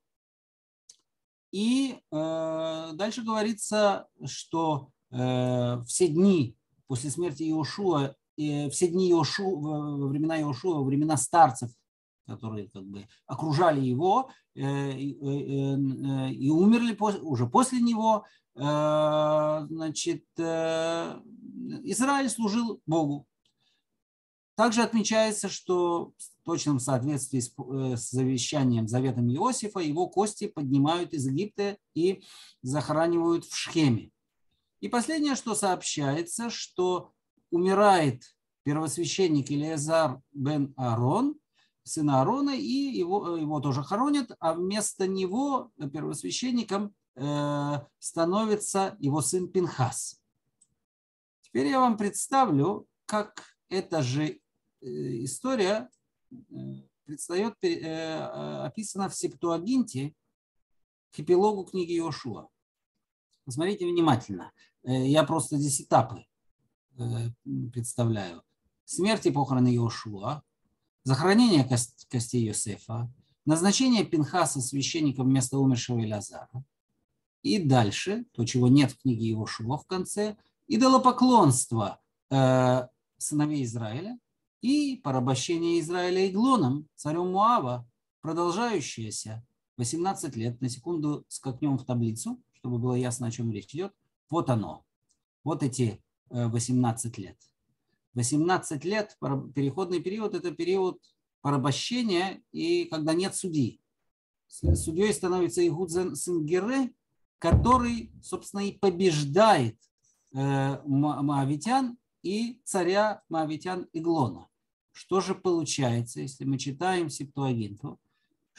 S2: И э, дальше говорится, что э, все дни после смерти Йошуа, э, все дни Йошуа, во времена Йошуа, во времена старцев, которые как бы окружали его э, э, э, и умерли пос, уже после него, э, значит, э, Израиль служил Богу. Также отмечается, что в точном соответствии с, с завещанием, заветом Иосифа, его кости поднимают из Египта и захоранивают в Шхеме. И последнее, что сообщается, что умирает первосвященник Элиазар бен Аарон, сын Аарона, и его, его тоже хоронят, а вместо него первосвященником э, становится его сын Пинхас. Теперь я вам представлю, как эта же история предстает, описана в Септуагинте к эпилогу книги Йошуа. Посмотрите внимательно. Я просто здесь этапы представляю. Смерть и похороны Йошуа, захоронение костей Йосефа, назначение Пинхаса священником вместо умершего Элиазара. И дальше, то, чего нет в книге Йошуа в конце, идолопоклонство сыновей Израиля и порабощение Израиля Иглоном, царем Муава, продолжающееся восемнадцать лет. На секунду скакнем в таблицу, чтобы было ясно, о чем речь идет. Вот оно. Вот эти восемнадцать лет. восемнадцать лет, переходный период, это период порабощения, и когда нет судьи. Судьей становится Игуд сын Гере, который, собственно, и побеждает моавитян и царя моавитян Иглона. Что же получается, если мы читаем Септуагинту,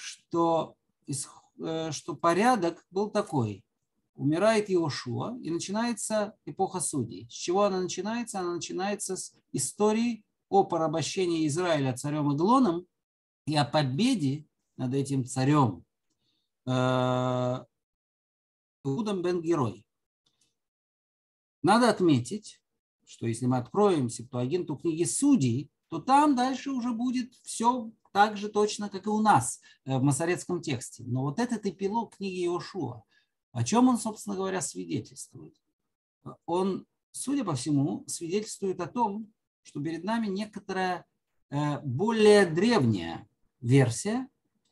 S2: что, что порядок был такой. Умирает Иошуа, и начинается эпоха судей. С чего она начинается? Она начинается с истории о порабощении Израиля царем Эглоном и о победе над этим царем Иудом бен Герой. Надо отметить, что если мы откроем Септуагинту книги Судей, то там дальше уже будет все так же точно, как и у нас в масоретском тексте. Но вот этот эпилог книги Иошуа, о чем он, собственно говоря, свидетельствует? Он, судя по всему, свидетельствует о том, что перед нами некоторая более древняя версия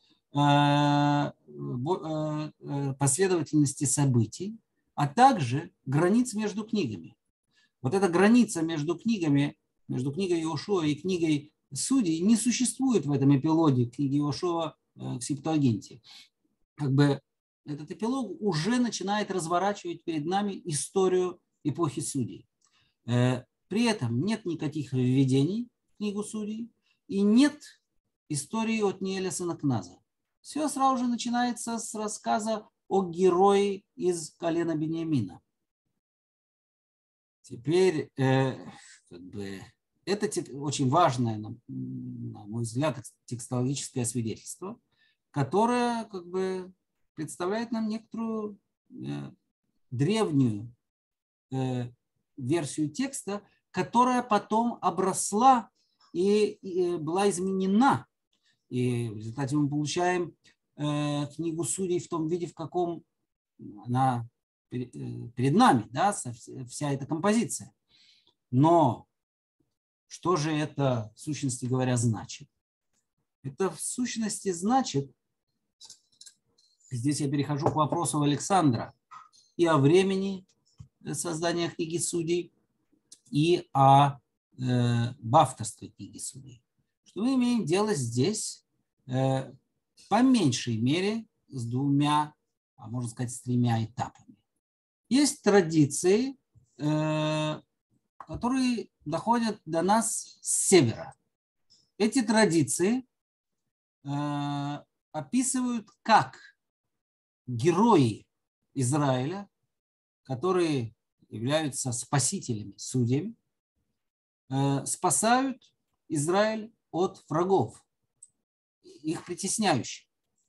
S2: последовательности событий, а также границ между книгами. Вот эта граница между книгами, между книгой Иошуа и книгой Судей не существует в этом эпилоге книги Иошуа к Септуагинте. Как бы этот эпилог уже начинает разворачивать перед нами историю эпохи Судей. При этом нет никаких введений в книгу Судей и нет истории от Ниэля сына Кназа. Все сразу же начинается с рассказа о герое из колена Беньямина. Теперь э, как бы, это очень важное, на, на мой взгляд, текстологическое свидетельство, которое как бы представляет нам некоторую э, древнюю э, версию текста, которая потом обросла и, и была изменена. И в результате мы получаем э, книгу Судей в том виде, в каком она перед, э, перед нами, да, вся эта композиция. Но что же это, в сущности говоря, значит? Это в сущности значит, здесь я перехожу к вопросу Александра, и о времени создания книги Судей, и о э, авторстве книги Судей. Что мы имеем дело здесь э, по меньшей мере с двумя, а можно сказать, с тремя этапами. Есть традиции, э, которые доходят до нас с севера. Эти традиции э, описывают, как герои Израиля, которые являются спасителями, судьями, э, спасают Израиль от врагов, их притесняющих.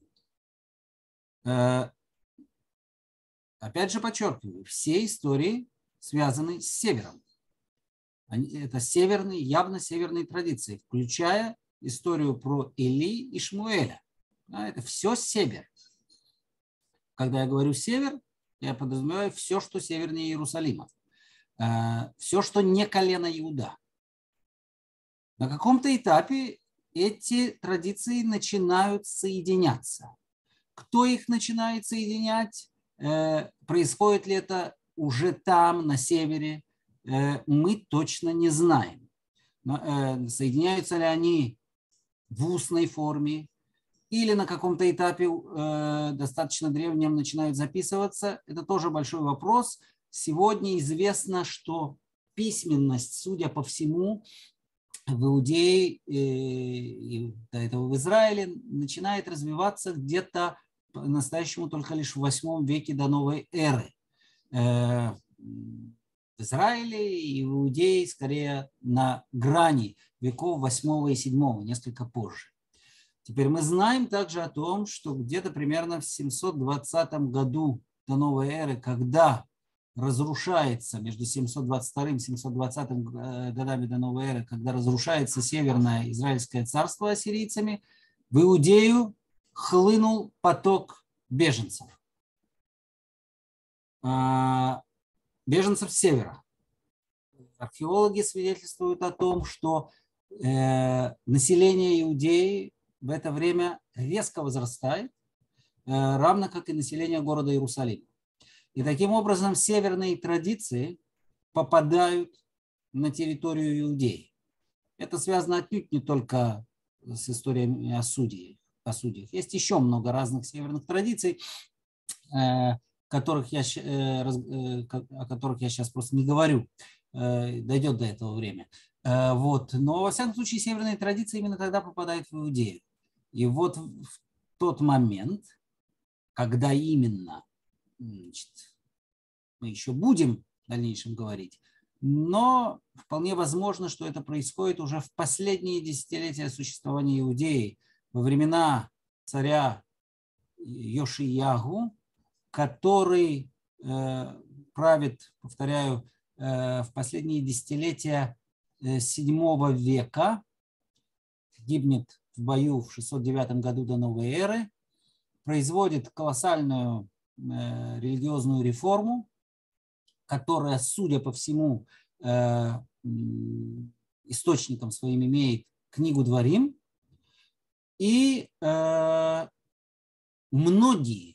S2: Э, опять же подчеркиваю, все истории связаны с севером. Они, это северные, явно северные традиции, включая историю про Или и Шмуэля. Да, это все север. Когда я говорю север, я подразумеваю все, что севернее Иерусалима. Э, все, что не колено Иуда. На каком-то этапе эти традиции начинают соединяться. Кто их начинает соединять? Э, происходит ли это уже там, на севере? Э, мы точно не знаем. Но, э, соединяются ли они в устной форме или на каком-то этапе э, достаточно древнем начинают записываться? Это тоже большой вопрос. Сегодня известно, что письменность, судя по всему, в Иудее и до этого в Израиле начинает развиваться где-то по-настоящему только лишь в восьмом веке до новой эры. В Израиле и в Иудее скорее на грани веков восьмого и седьмого, несколько позже. Теперь мы знаем также о том, что где-то примерно в семьсот двадцатом году до новой эры, когда разрушается между семьсот двадцать вторым и семьсот двадцатым годами до новой эры, когда разрушается Северное Израильское царство ассирийцами, в Иудею хлынул поток беженцев. Беженцев с севера. Археологи свидетельствуют о том, что население Иудеи в это время резко возрастает, равно как и население города Иерусалима. И таким образом северные традиции попадают на территорию Иудеи. Это связано отнюдь не только с историями о судьях. О судьях. Есть еще много разных северных традиций, которых я, о которых я сейчас просто не говорю. Дойдет до этого время. Вот. Но, во всяком случае, северные традиции именно тогда попадают в Иудею. И вот в тот момент, когда именно, значит, мы еще будем в дальнейшем говорить, но вполне возможно, что это происходит уже в последние десятилетия существования Иудеи, во времена царя Йошиягу, который э, правит, повторяю, э, в последние десятилетия э, седьмого века, гибнет в бою в шестьсот девятом году до новой эры, производит колоссальную э, религиозную реформу, которая, судя по всему, э, источником своим имеет книгу Дворим, и э, многие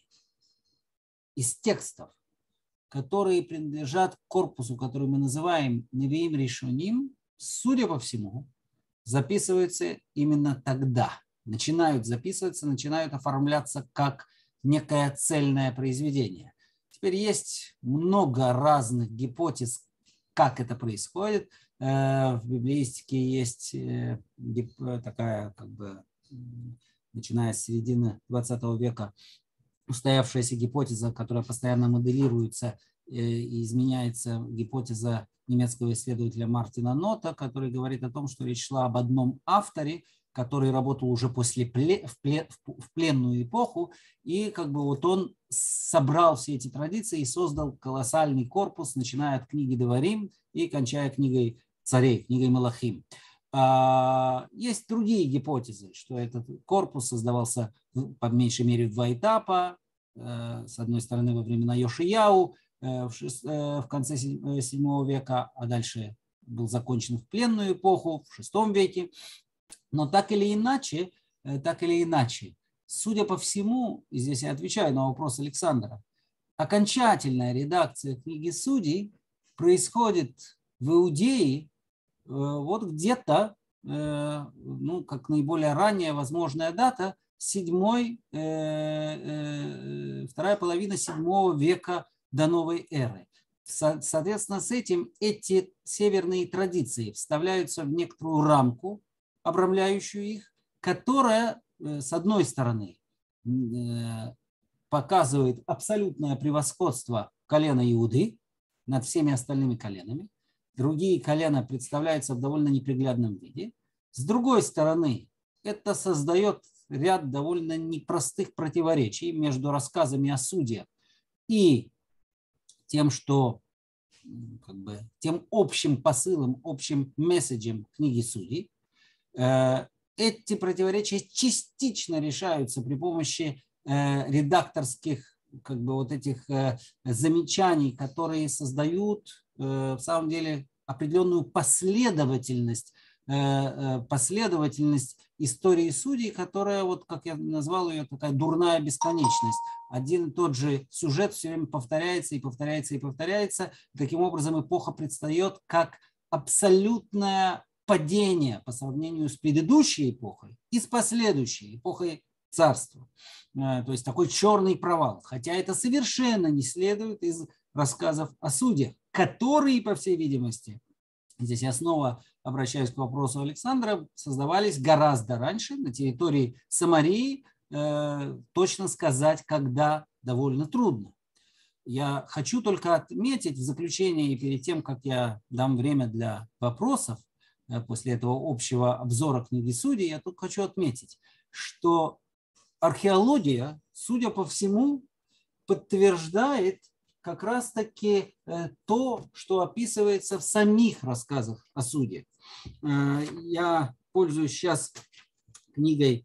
S2: из текстов, которые принадлежат к корпусу, который мы называем Невиим Ришоним, судя по всему, записываются именно тогда, начинают записываться, начинают оформляться как некое цельное произведение. Теперь есть много разных гипотез, как это происходит. В библеистике есть такая, как бы, начиная с середины двадцатого века, устоявшаяся гипотеза, которая постоянно моделируется и изменяется, гипотеза немецкого исследователя Мартина Нота, который говорит о том, что речь шла об одном авторе, который работал уже после пле, в, пле, в пленную эпоху, и как бы вот он собрал все эти традиции и создал колоссальный корпус, начиная от книги Деварим и кончая книгой Царей, книгой Малахим. Есть другие гипотезы, что этот корпус создавался по меньшей мере в два этапа. С одной стороны, во времена Йошияу в конце седьмого века, а дальше был закончен в пленную эпоху в шестом веке. Но так или иначе, так или иначе, судя по всему, и здесь я отвечаю на вопрос Александра, окончательная редакция книги Судей происходит в Иудее вот где-то, ну, как наиболее ранняя возможная дата, седьмой, вторая половина седьмого века до новой эры. Соответственно, с этим эти северные традиции вставляются в некоторую рамку, обрамляющую их, которая, с одной стороны, показывает абсолютное превосходство колена Иуды над всеми остальными коленами. Другие колена представляются в довольно неприглядном виде. С другой стороны, это создает ряд довольно непростых противоречий между рассказами о судьях и тем, что, как бы, тем общим посылом, общим месседжем книги Судей. Эти противоречия частично решаются при помощи редакторских, как бы, вот этих замечаний, которые создают в самом деле определенную последовательность, последовательность истории судей, которая, вот как я назвал ее, такая дурная бесконечность. Один и тот же сюжет все время повторяется и повторяется и повторяется. Таким образом, эпоха предстает как абсолютное падение по сравнению с предыдущей эпохой и с последующей эпохой царства. То есть такой черный провал. Хотя это совершенно не следует из рассказов о судьях, которые, по всей видимости, здесь я снова обращаюсь к вопросу Александра, создавались гораздо раньше на территории Самарии. Э, точно сказать, когда, довольно трудно. Я хочу только отметить в заключение, и перед тем, как я дам время для вопросов, э, после этого общего обзора книги Судей, я только хочу отметить, что археология, судя по всему, подтверждает как раз-таки то, что описывается в самих рассказах о суде. Я пользуюсь сейчас книгой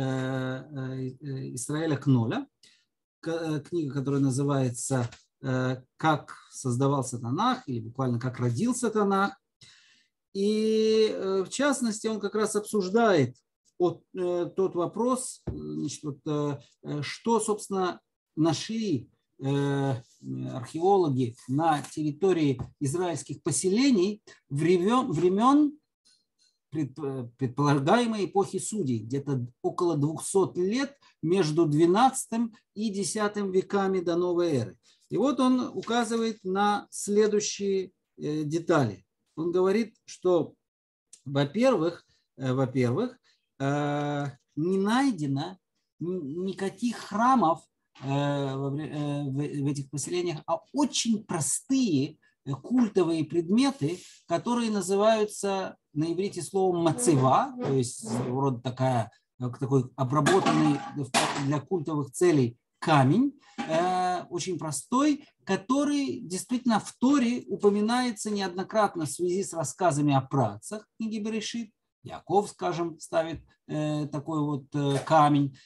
S2: Исраэля Кноля, книга, которая называется «Как создавался Танах» или буквально «Как родился Танах». И в частности он как раз обсуждает вот тот вопрос, значит, вот, что, собственно, нашли археологи на территории израильских поселений времен, времен предполагаемой эпохи судей, где-то около двухсот лет между двенадцатым и десятым веками до новой эры. И вот он указывает на следующие детали. Он говорит, что, во-первых, во-первых, не найдено никаких храмов в этих поселениях, а очень простые культовые предметы, которые называются на иврите словом мацева, то есть вроде такая, такой обработанный для культовых целей камень, очень простой, который действительно в Торе упоминается неоднократно в связи с рассказами о працах книги Берешит. Яков, скажем, ставит такой вот камень.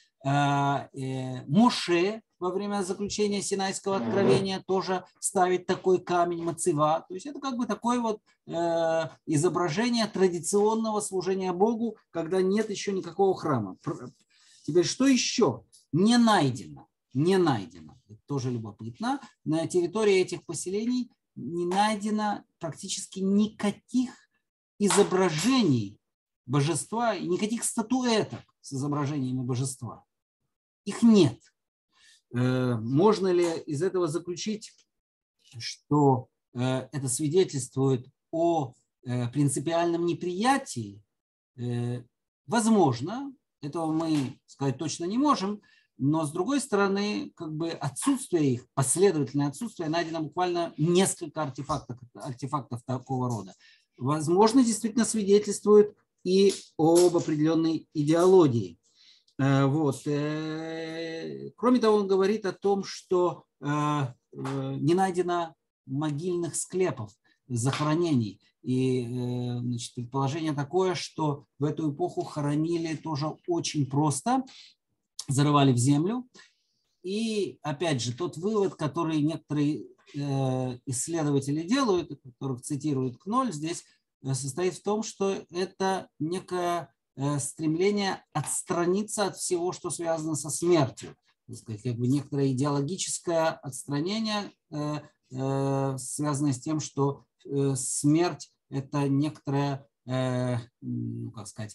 S2: Моше во время заключения Синайского откровения тоже ставит такой камень мацева. То есть это как бы такое вот изображение традиционного служения Богу, когда нет еще никакого храма. Теперь что еще не найдено? Не найдено. Это тоже любопытно. На территории этих поселений не найдено практически никаких изображений божества и никаких статуэток с изображениями божества. Их нет. Можно ли из этого заключить, что это свидетельствует о принципиальном неприятии? Возможно, этого мы сказать точно не можем, но с другой стороны, как бы отсутствие их, последовательное отсутствие, найдено буквально несколько артефактов, артефактов такого рода. Возможно, действительно свидетельствует и об определенной идеологии. Вот. Кроме того, он говорит о том, что не найдено могильных склепов, захоронений. И значит, предположение такое, что в эту эпоху хоронили тоже очень просто, зарывали в землю. И опять же, тот вывод, который некоторые исследователи делают, которых цитирует Кноль, здесь состоит в том, что это некое стремление отстраниться от всего, что связано со смертью. Так сказать, как бы некоторое идеологическое отстранение, связанное с тем, что смерть – это некоторое, ну, как сказать,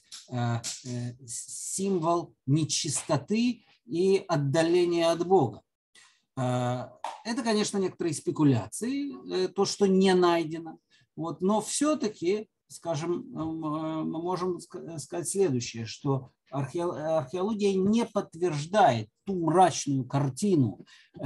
S2: символ нечистоты и отдаления от Бога. Это, конечно, некоторые спекуляции, то, что не найдено. Вот, но все-таки, скажем, мы можем сказать следующее, что археология не подтверждает ту мрачную картину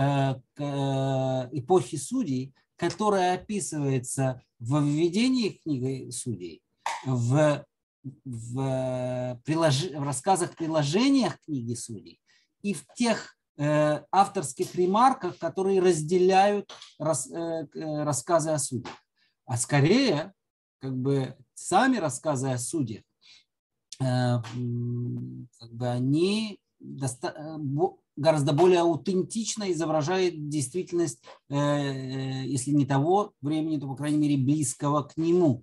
S2: эпохи Судей, которая описывается в введении книги Судей, в, в, прилож... в рассказах-приложениях книги Судей и в тех э, авторских ремарках, которые разделяют рас... э, рассказы о судьях. А скорее, как бы сами рассказы о судьях, э, как бы они доста... гораздо более аутентично изображает действительность, если не того времени, то, по крайней мере, близкого к нему.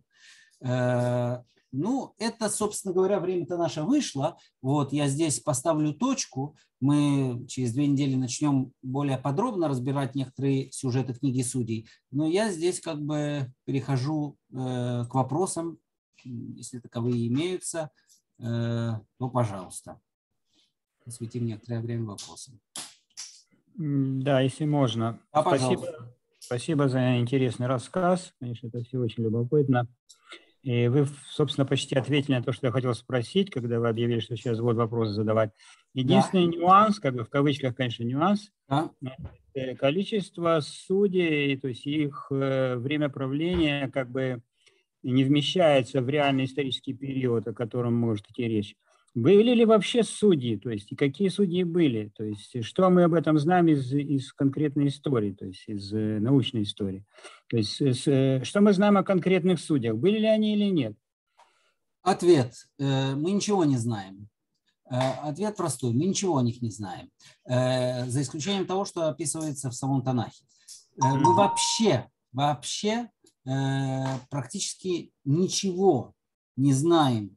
S2: Ну, это, собственно говоря, время-то наше вышло. Вот, я здесь поставлю точку. Мы через две недели начнем более подробно разбирать некоторые сюжеты книги Судей. Но я здесь как бы перехожу к вопросам, если таковые имеются, то пожалуйста. Посвятим некоторое время вопросам.
S6: Да, если можно.
S2: А,
S6: спасибо, спасибо за интересный рассказ. Конечно, это все очень любопытно. И вы, собственно, почти ответили на то, что я хотел спросить, когда вы объявили, что сейчас будут вопросы задавать. Единственный да. нюанс, как бы в кавычках, конечно, нюанс, да. количество судей, то есть их время правления как бы не вмещается в реальный исторический период, о котором может идти речь. Были ли вообще судьи, то есть и какие судьи были, то есть что мы об этом знаем из, из конкретной истории, то есть из научной истории, то есть с, что мы знаем о конкретных судьях, были ли они или нет?
S2: Ответ: мы ничего не знаем. Ответ простой: мы ничего о них не знаем, за исключением того, что описывается в самом Танахе. Мы вообще, вообще практически ничего не знаем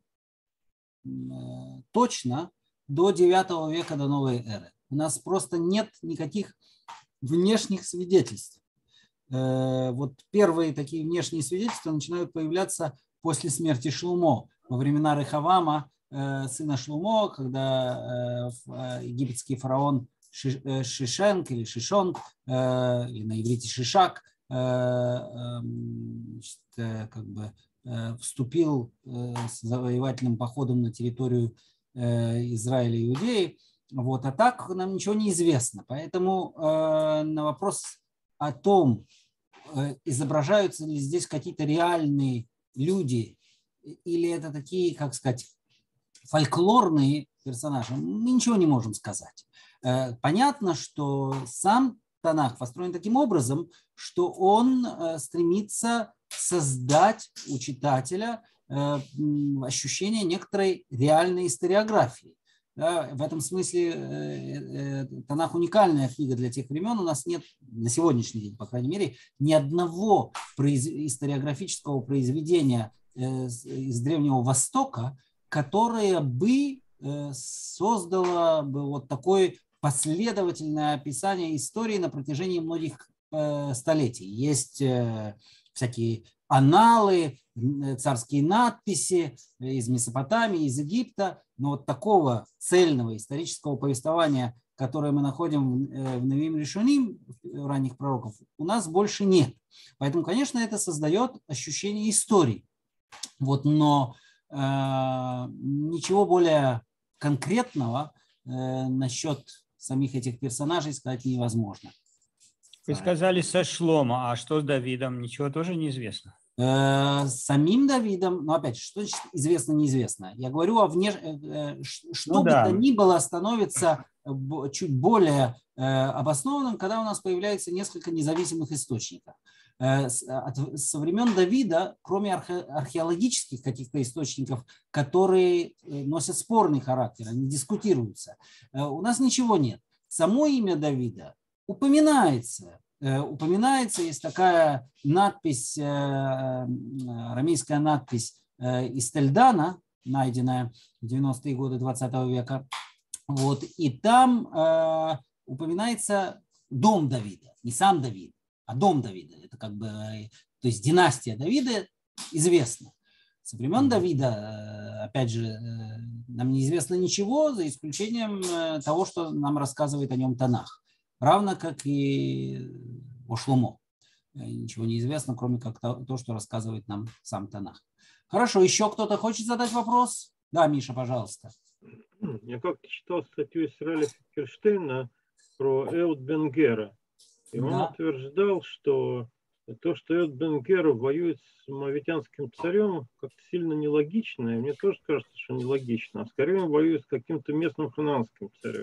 S2: точно до девятого века до новой эры. У нас просто нет никаких внешних свидетельств. Вот первые такие внешние свидетельства начинают появляться после смерти Шломо, во времена Рехавама, сына Шломо, когда египетский фараон Шишенк или Шишонг, или на иврите Шишак, как бы вступил с завоевательным походом на территорию Израиля и Иудеи. Вот, а так нам ничего не известно. Поэтому э, на вопрос о том, э, изображаются ли здесь какие-то реальные люди, или это такие, как сказать, фольклорные персонажи, мы ничего не можем сказать. Э, понятно, что сам Танах построен таким образом, что он э, стремится создать у читателя э, ощущение некоторой реальной историографии. Да, в этом смысле э, э, Танах уникальная книга для тех времен. У нас нет на сегодняшний день, по крайней мере, ни одного произ... историографического произведения э, из Древнего Востока, которое бы э, создало бы вот такое последовательное описание истории на протяжении многих э, столетий. Есть э, всякие аналы, царские надписи из Месопотамии, из Египта, но вот такого цельного исторического повествования, которое мы находим в Невиим Ришоним, ранних пророков, у нас больше нет. Поэтому, конечно, это создает ощущение истории. Вот, но э, ничего более конкретного э, насчет самих этих персонажей сказать невозможно.
S6: Вы сказали со Шломо, а что с Давидом? Ничего тоже неизвестно.
S2: Э, самим Давидом, но опять же, что значит известно, неизвестно? Я говорю о внеш... что
S6: Ну,
S2: бы
S6: да.
S2: то ни было становится чуть более э, обоснованным, когда у нас появляется несколько независимых источников. Э, со времен Давида, кроме архе... археологических каких-то источников, которые носят спорный характер, они дискутируются, э, у нас ничего нет. Само имя Давида упоминается. Упоминается, есть такая надпись, арамейская надпись из Тельдана, найденная в девяностые годы двадцатого века. Вот, и там э, упоминается дом Давида, не сам Давид, а дом Давида. Это как бы, то есть династия Давида известна. Со времен Давида, опять же, нам неизвестно ничего, за исключением того, что нам рассказывает о нем Танах. Равно как и о Шломо. Ничего не известно, кроме как то, что рассказывает нам сам Танах. Хорошо, еще кто-то хочет задать вопрос? Да, Миша, пожалуйста.
S3: Я как-то читал статью Исраэля Фикельштейна про Эуд бен-Гера. И он
S2: Да.
S3: утверждал, что то, что Эуд бен-Гера воюет с моавитянским царем, как-то сильно нелогично. И мне тоже кажется, что нелогично. А скорее он воюет с каким-то местным ханаанским царем.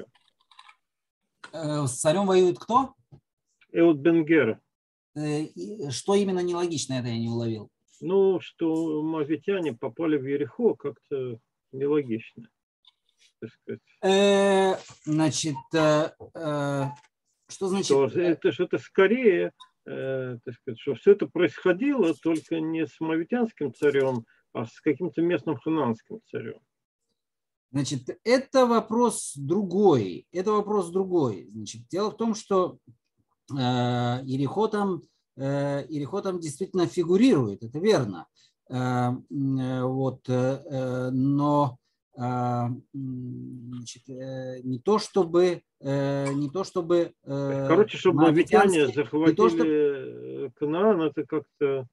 S2: С царем воюет кто?
S3: Эуд бен-Гера.
S2: Что именно нелогично, это я не уловил.
S3: Ну, что моавитяне попали в Ерехо, как-то нелогично. Так сказать.
S2: Э, значит, э, э, что значит?
S3: Что это, что это скорее, э, так сказать, что все это происходило только не с моавитянским царем, а с каким-то местным ханаанским царем.
S2: Значит, это вопрос другой. Это вопрос другой. Значит, дело в том, что э, Ерехо там, э, Ерехо там действительно фигурирует, это верно. Э, э, вот, э, но э, значит, э, не то чтобы, э, не то чтобы. Э,
S3: Короче, чтобы моавитяне захватили
S2: то, что...
S3: Канаан, это как-то.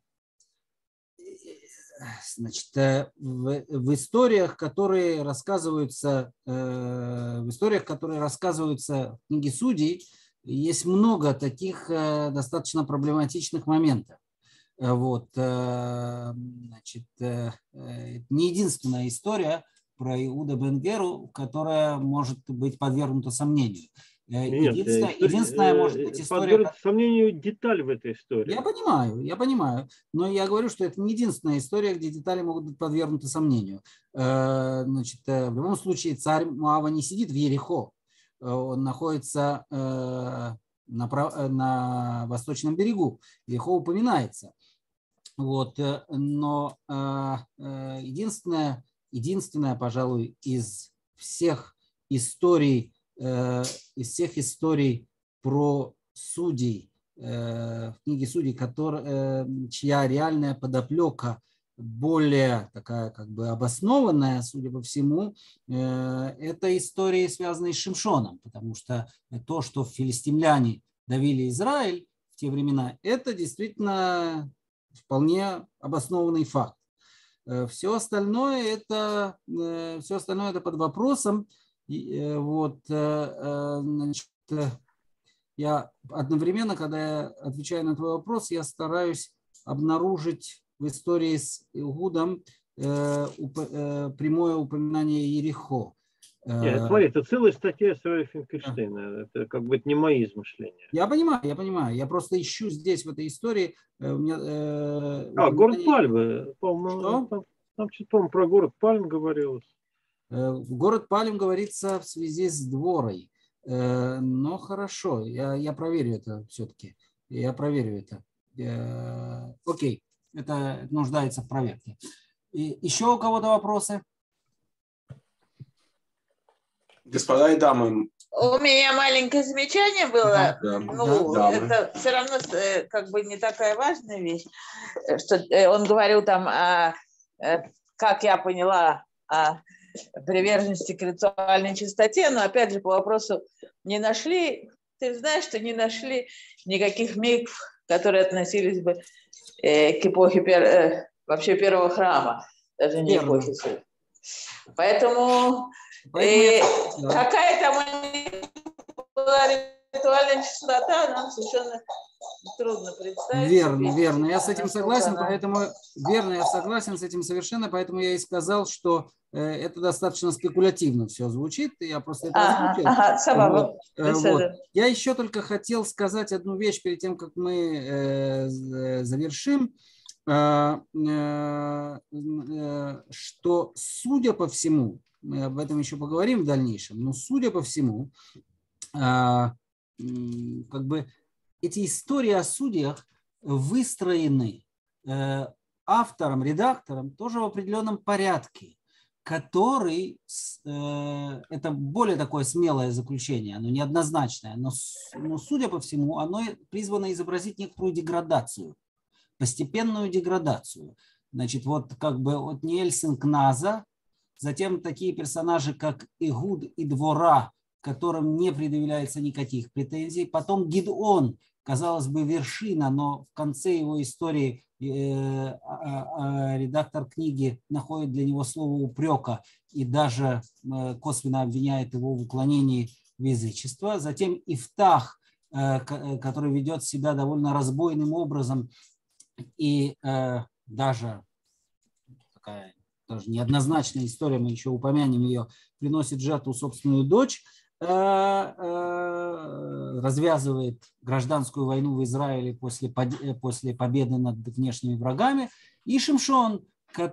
S2: Значит, в, в историях, которые рассказываются, в историях, которые рассказываются в книге Судей, есть много таких достаточно проблематичных моментов. Вот, значит, не единственная история про Иуда бен-Геру, которая может быть подвергнута сомнению.
S3: Нет,
S2: единственная,
S3: история,
S2: единственная может быть история...
S3: Подвергнуть сомнению деталь в этой истории.
S2: Я понимаю, я понимаю. Но я говорю, что это не единственная история, где детали могут быть подвергнуты сомнению. Значит, в любом случае царь Моава не сидит в Ерехо. Он находится на, на восточном берегу. Ерехо упоминается. Вот. Но единственное, единственное, пожалуй, из всех историй, из всех историй про судей в книге Судей, который, чья реальная подоплека более такая как бы обоснованная, судя по всему, это истории, связанные с Шимшоном, потому что то, что филистимляне давили Израиль в те времена, это действительно вполне обоснованный факт. Все остальное это, все остальное это под вопросом. И, вот, значит, я одновременно, когда я отвечаю на твой вопрос, я стараюсь обнаружить в истории с Игудом прямое упоминание Ерихо.
S3: Нет, смотри, это целая статья Исраиля Финкельштейна. Это как бы не мои измышления.
S2: Я понимаю, я понимаю. Я просто ищу здесь, в этой истории. У меня, э,
S3: а,
S2: упоминание...
S3: город Пальмы. Там, там что-то, по-моему, про город Пальм говорилось.
S2: Город Пальм говорится в связи с Дворой. Но хорошо, я, я проверю это все-таки. Я проверю это. Окей, это нуждается в проверке. И еще у кого-то вопросы?
S1: Господа и дамы.
S4: У меня маленькое замечание было.
S1: Да,
S4: ну,
S1: да,
S4: это все равно как бы не такая важная вещь. Что он говорил там, о, как я поняла, о приверженности к ритуальной чистоте, но опять же по вопросу не нашли, ты знаешь, что не нашли никаких микв, которые относились бы э, к эпохе пер, э, вообще первого храма, даже не
S2: Верно.
S4: эпохи Суд. Поэтому, э, какая там была ритуальная чистота, нам совершенно трудно представить.
S2: Верно,
S4: себе,
S2: верно. Я с этим согласен,
S4: она...
S2: поэтому верно, я согласен с этим совершенно, поэтому я и сказал, что э, это достаточно спекулятивно все звучит. Я просто это
S4: ага,
S2: озвучил.
S4: ага, собака.
S2: Вот, вот. Я еще только хотел сказать одну вещь перед тем, как мы э, завершим, э, э, э, что, судя по всему, мы об этом еще поговорим в дальнейшем, но судя по всему, э, э, как бы эти истории о судьях выстроены э, автором, редактором тоже в определенном порядке, который, э, это более такое смелое заключение, оно неоднозначное, но, но, судя по всему, оно призвано изобразить некоторую деградацию, постепенную деградацию. Значит, вот как бы от Ниэльсен к Наза, затем такие персонажи, как Игуд и Двора, которым не предъявляется никаких претензий, потом Гидеон, казалось бы, вершина, но в конце его истории э, э, э, редактор книги находит для него слово упрека и даже э, косвенно обвиняет его в уклонении в язычество. Затем Ифтах, э, который ведет себя довольно разбойным образом и э, даже такая тоже неоднозначная история, мы еще упомянем ее, приносит в жертву собственную дочь, развязывает гражданскую войну в Израиле после, после победы над внешними врагами, и Шимшон,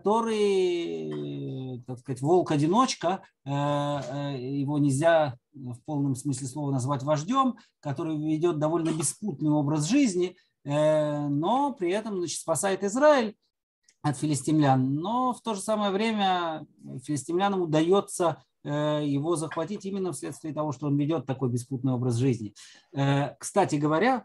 S2: который, так сказать, волк-одиночка, его нельзя в полном смысле слова назвать вождем, который ведет довольно беспутный образ жизни, но при этом, значит, спасает Израиль от филистимлян, но в то же самое время филистимлянам удается его захватить именно вследствие того, что он ведет такой беспутный образ жизни. Кстати говоря,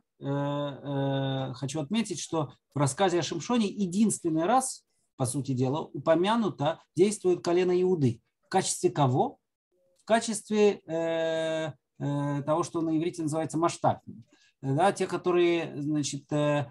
S2: хочу отметить, что в рассказе о Шимшоне единственный раз, по сути дела, упомянуто действует колено Иуды. В качестве кого? В качестве того, что на иврите называется масштабным. Да, те, которые, значит, э,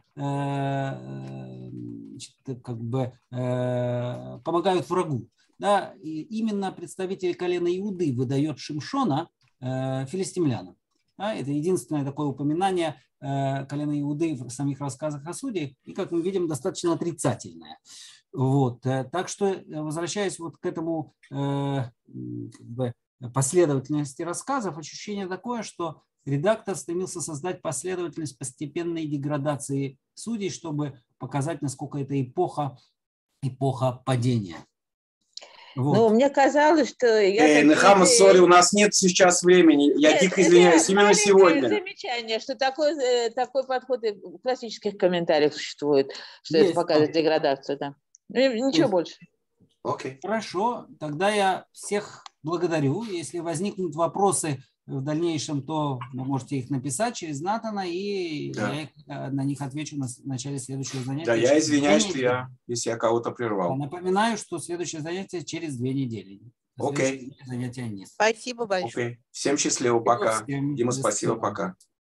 S2: э, значит, как бы э, помогают врагу. Да, и именно представитель колена Иуды выдает Шимшона э, филистимлянам. Да, это единственное такое упоминание э, колена Иуды в самих рассказах о судьях, и, как мы видим, достаточно отрицательное. Вот. Э, так что, возвращаясь вот к этому э, как бы последовательности рассказов, ощущение такое, что редактор стремился создать последовательность постепенной деградации судей, чтобы показать, насколько это эпоха, эпоха падения. Вот.
S4: Ну, мне казалось, что... Я
S1: Эй, Нехама, сори, у нас нет сейчас времени. Я
S4: нет,
S1: дико извиняюсь, именно сегодня.
S4: Замечание, что такой, такой подход и в классических комментариях существует, что
S2: Есть.
S4: это показывает деградацию. Да. Ничего
S2: Есть.
S4: больше.
S1: Окей.
S2: Хорошо, тогда я всех благодарю. Если возникнут вопросы в дальнейшем, то вы можете их написать через Натана, и
S1: да.
S2: я их, на них отвечу на начале следующего занятия.
S1: Да, я извиняюсь, что я, если я кого-то прервал.
S2: Я напоминаю, что следующее занятие через две недели.
S1: Окей.
S2: Занятия нет.
S7: Спасибо большое.
S1: Окей. Всем счастливо, пока.
S2: Всем
S1: Дима, спасибо, пока.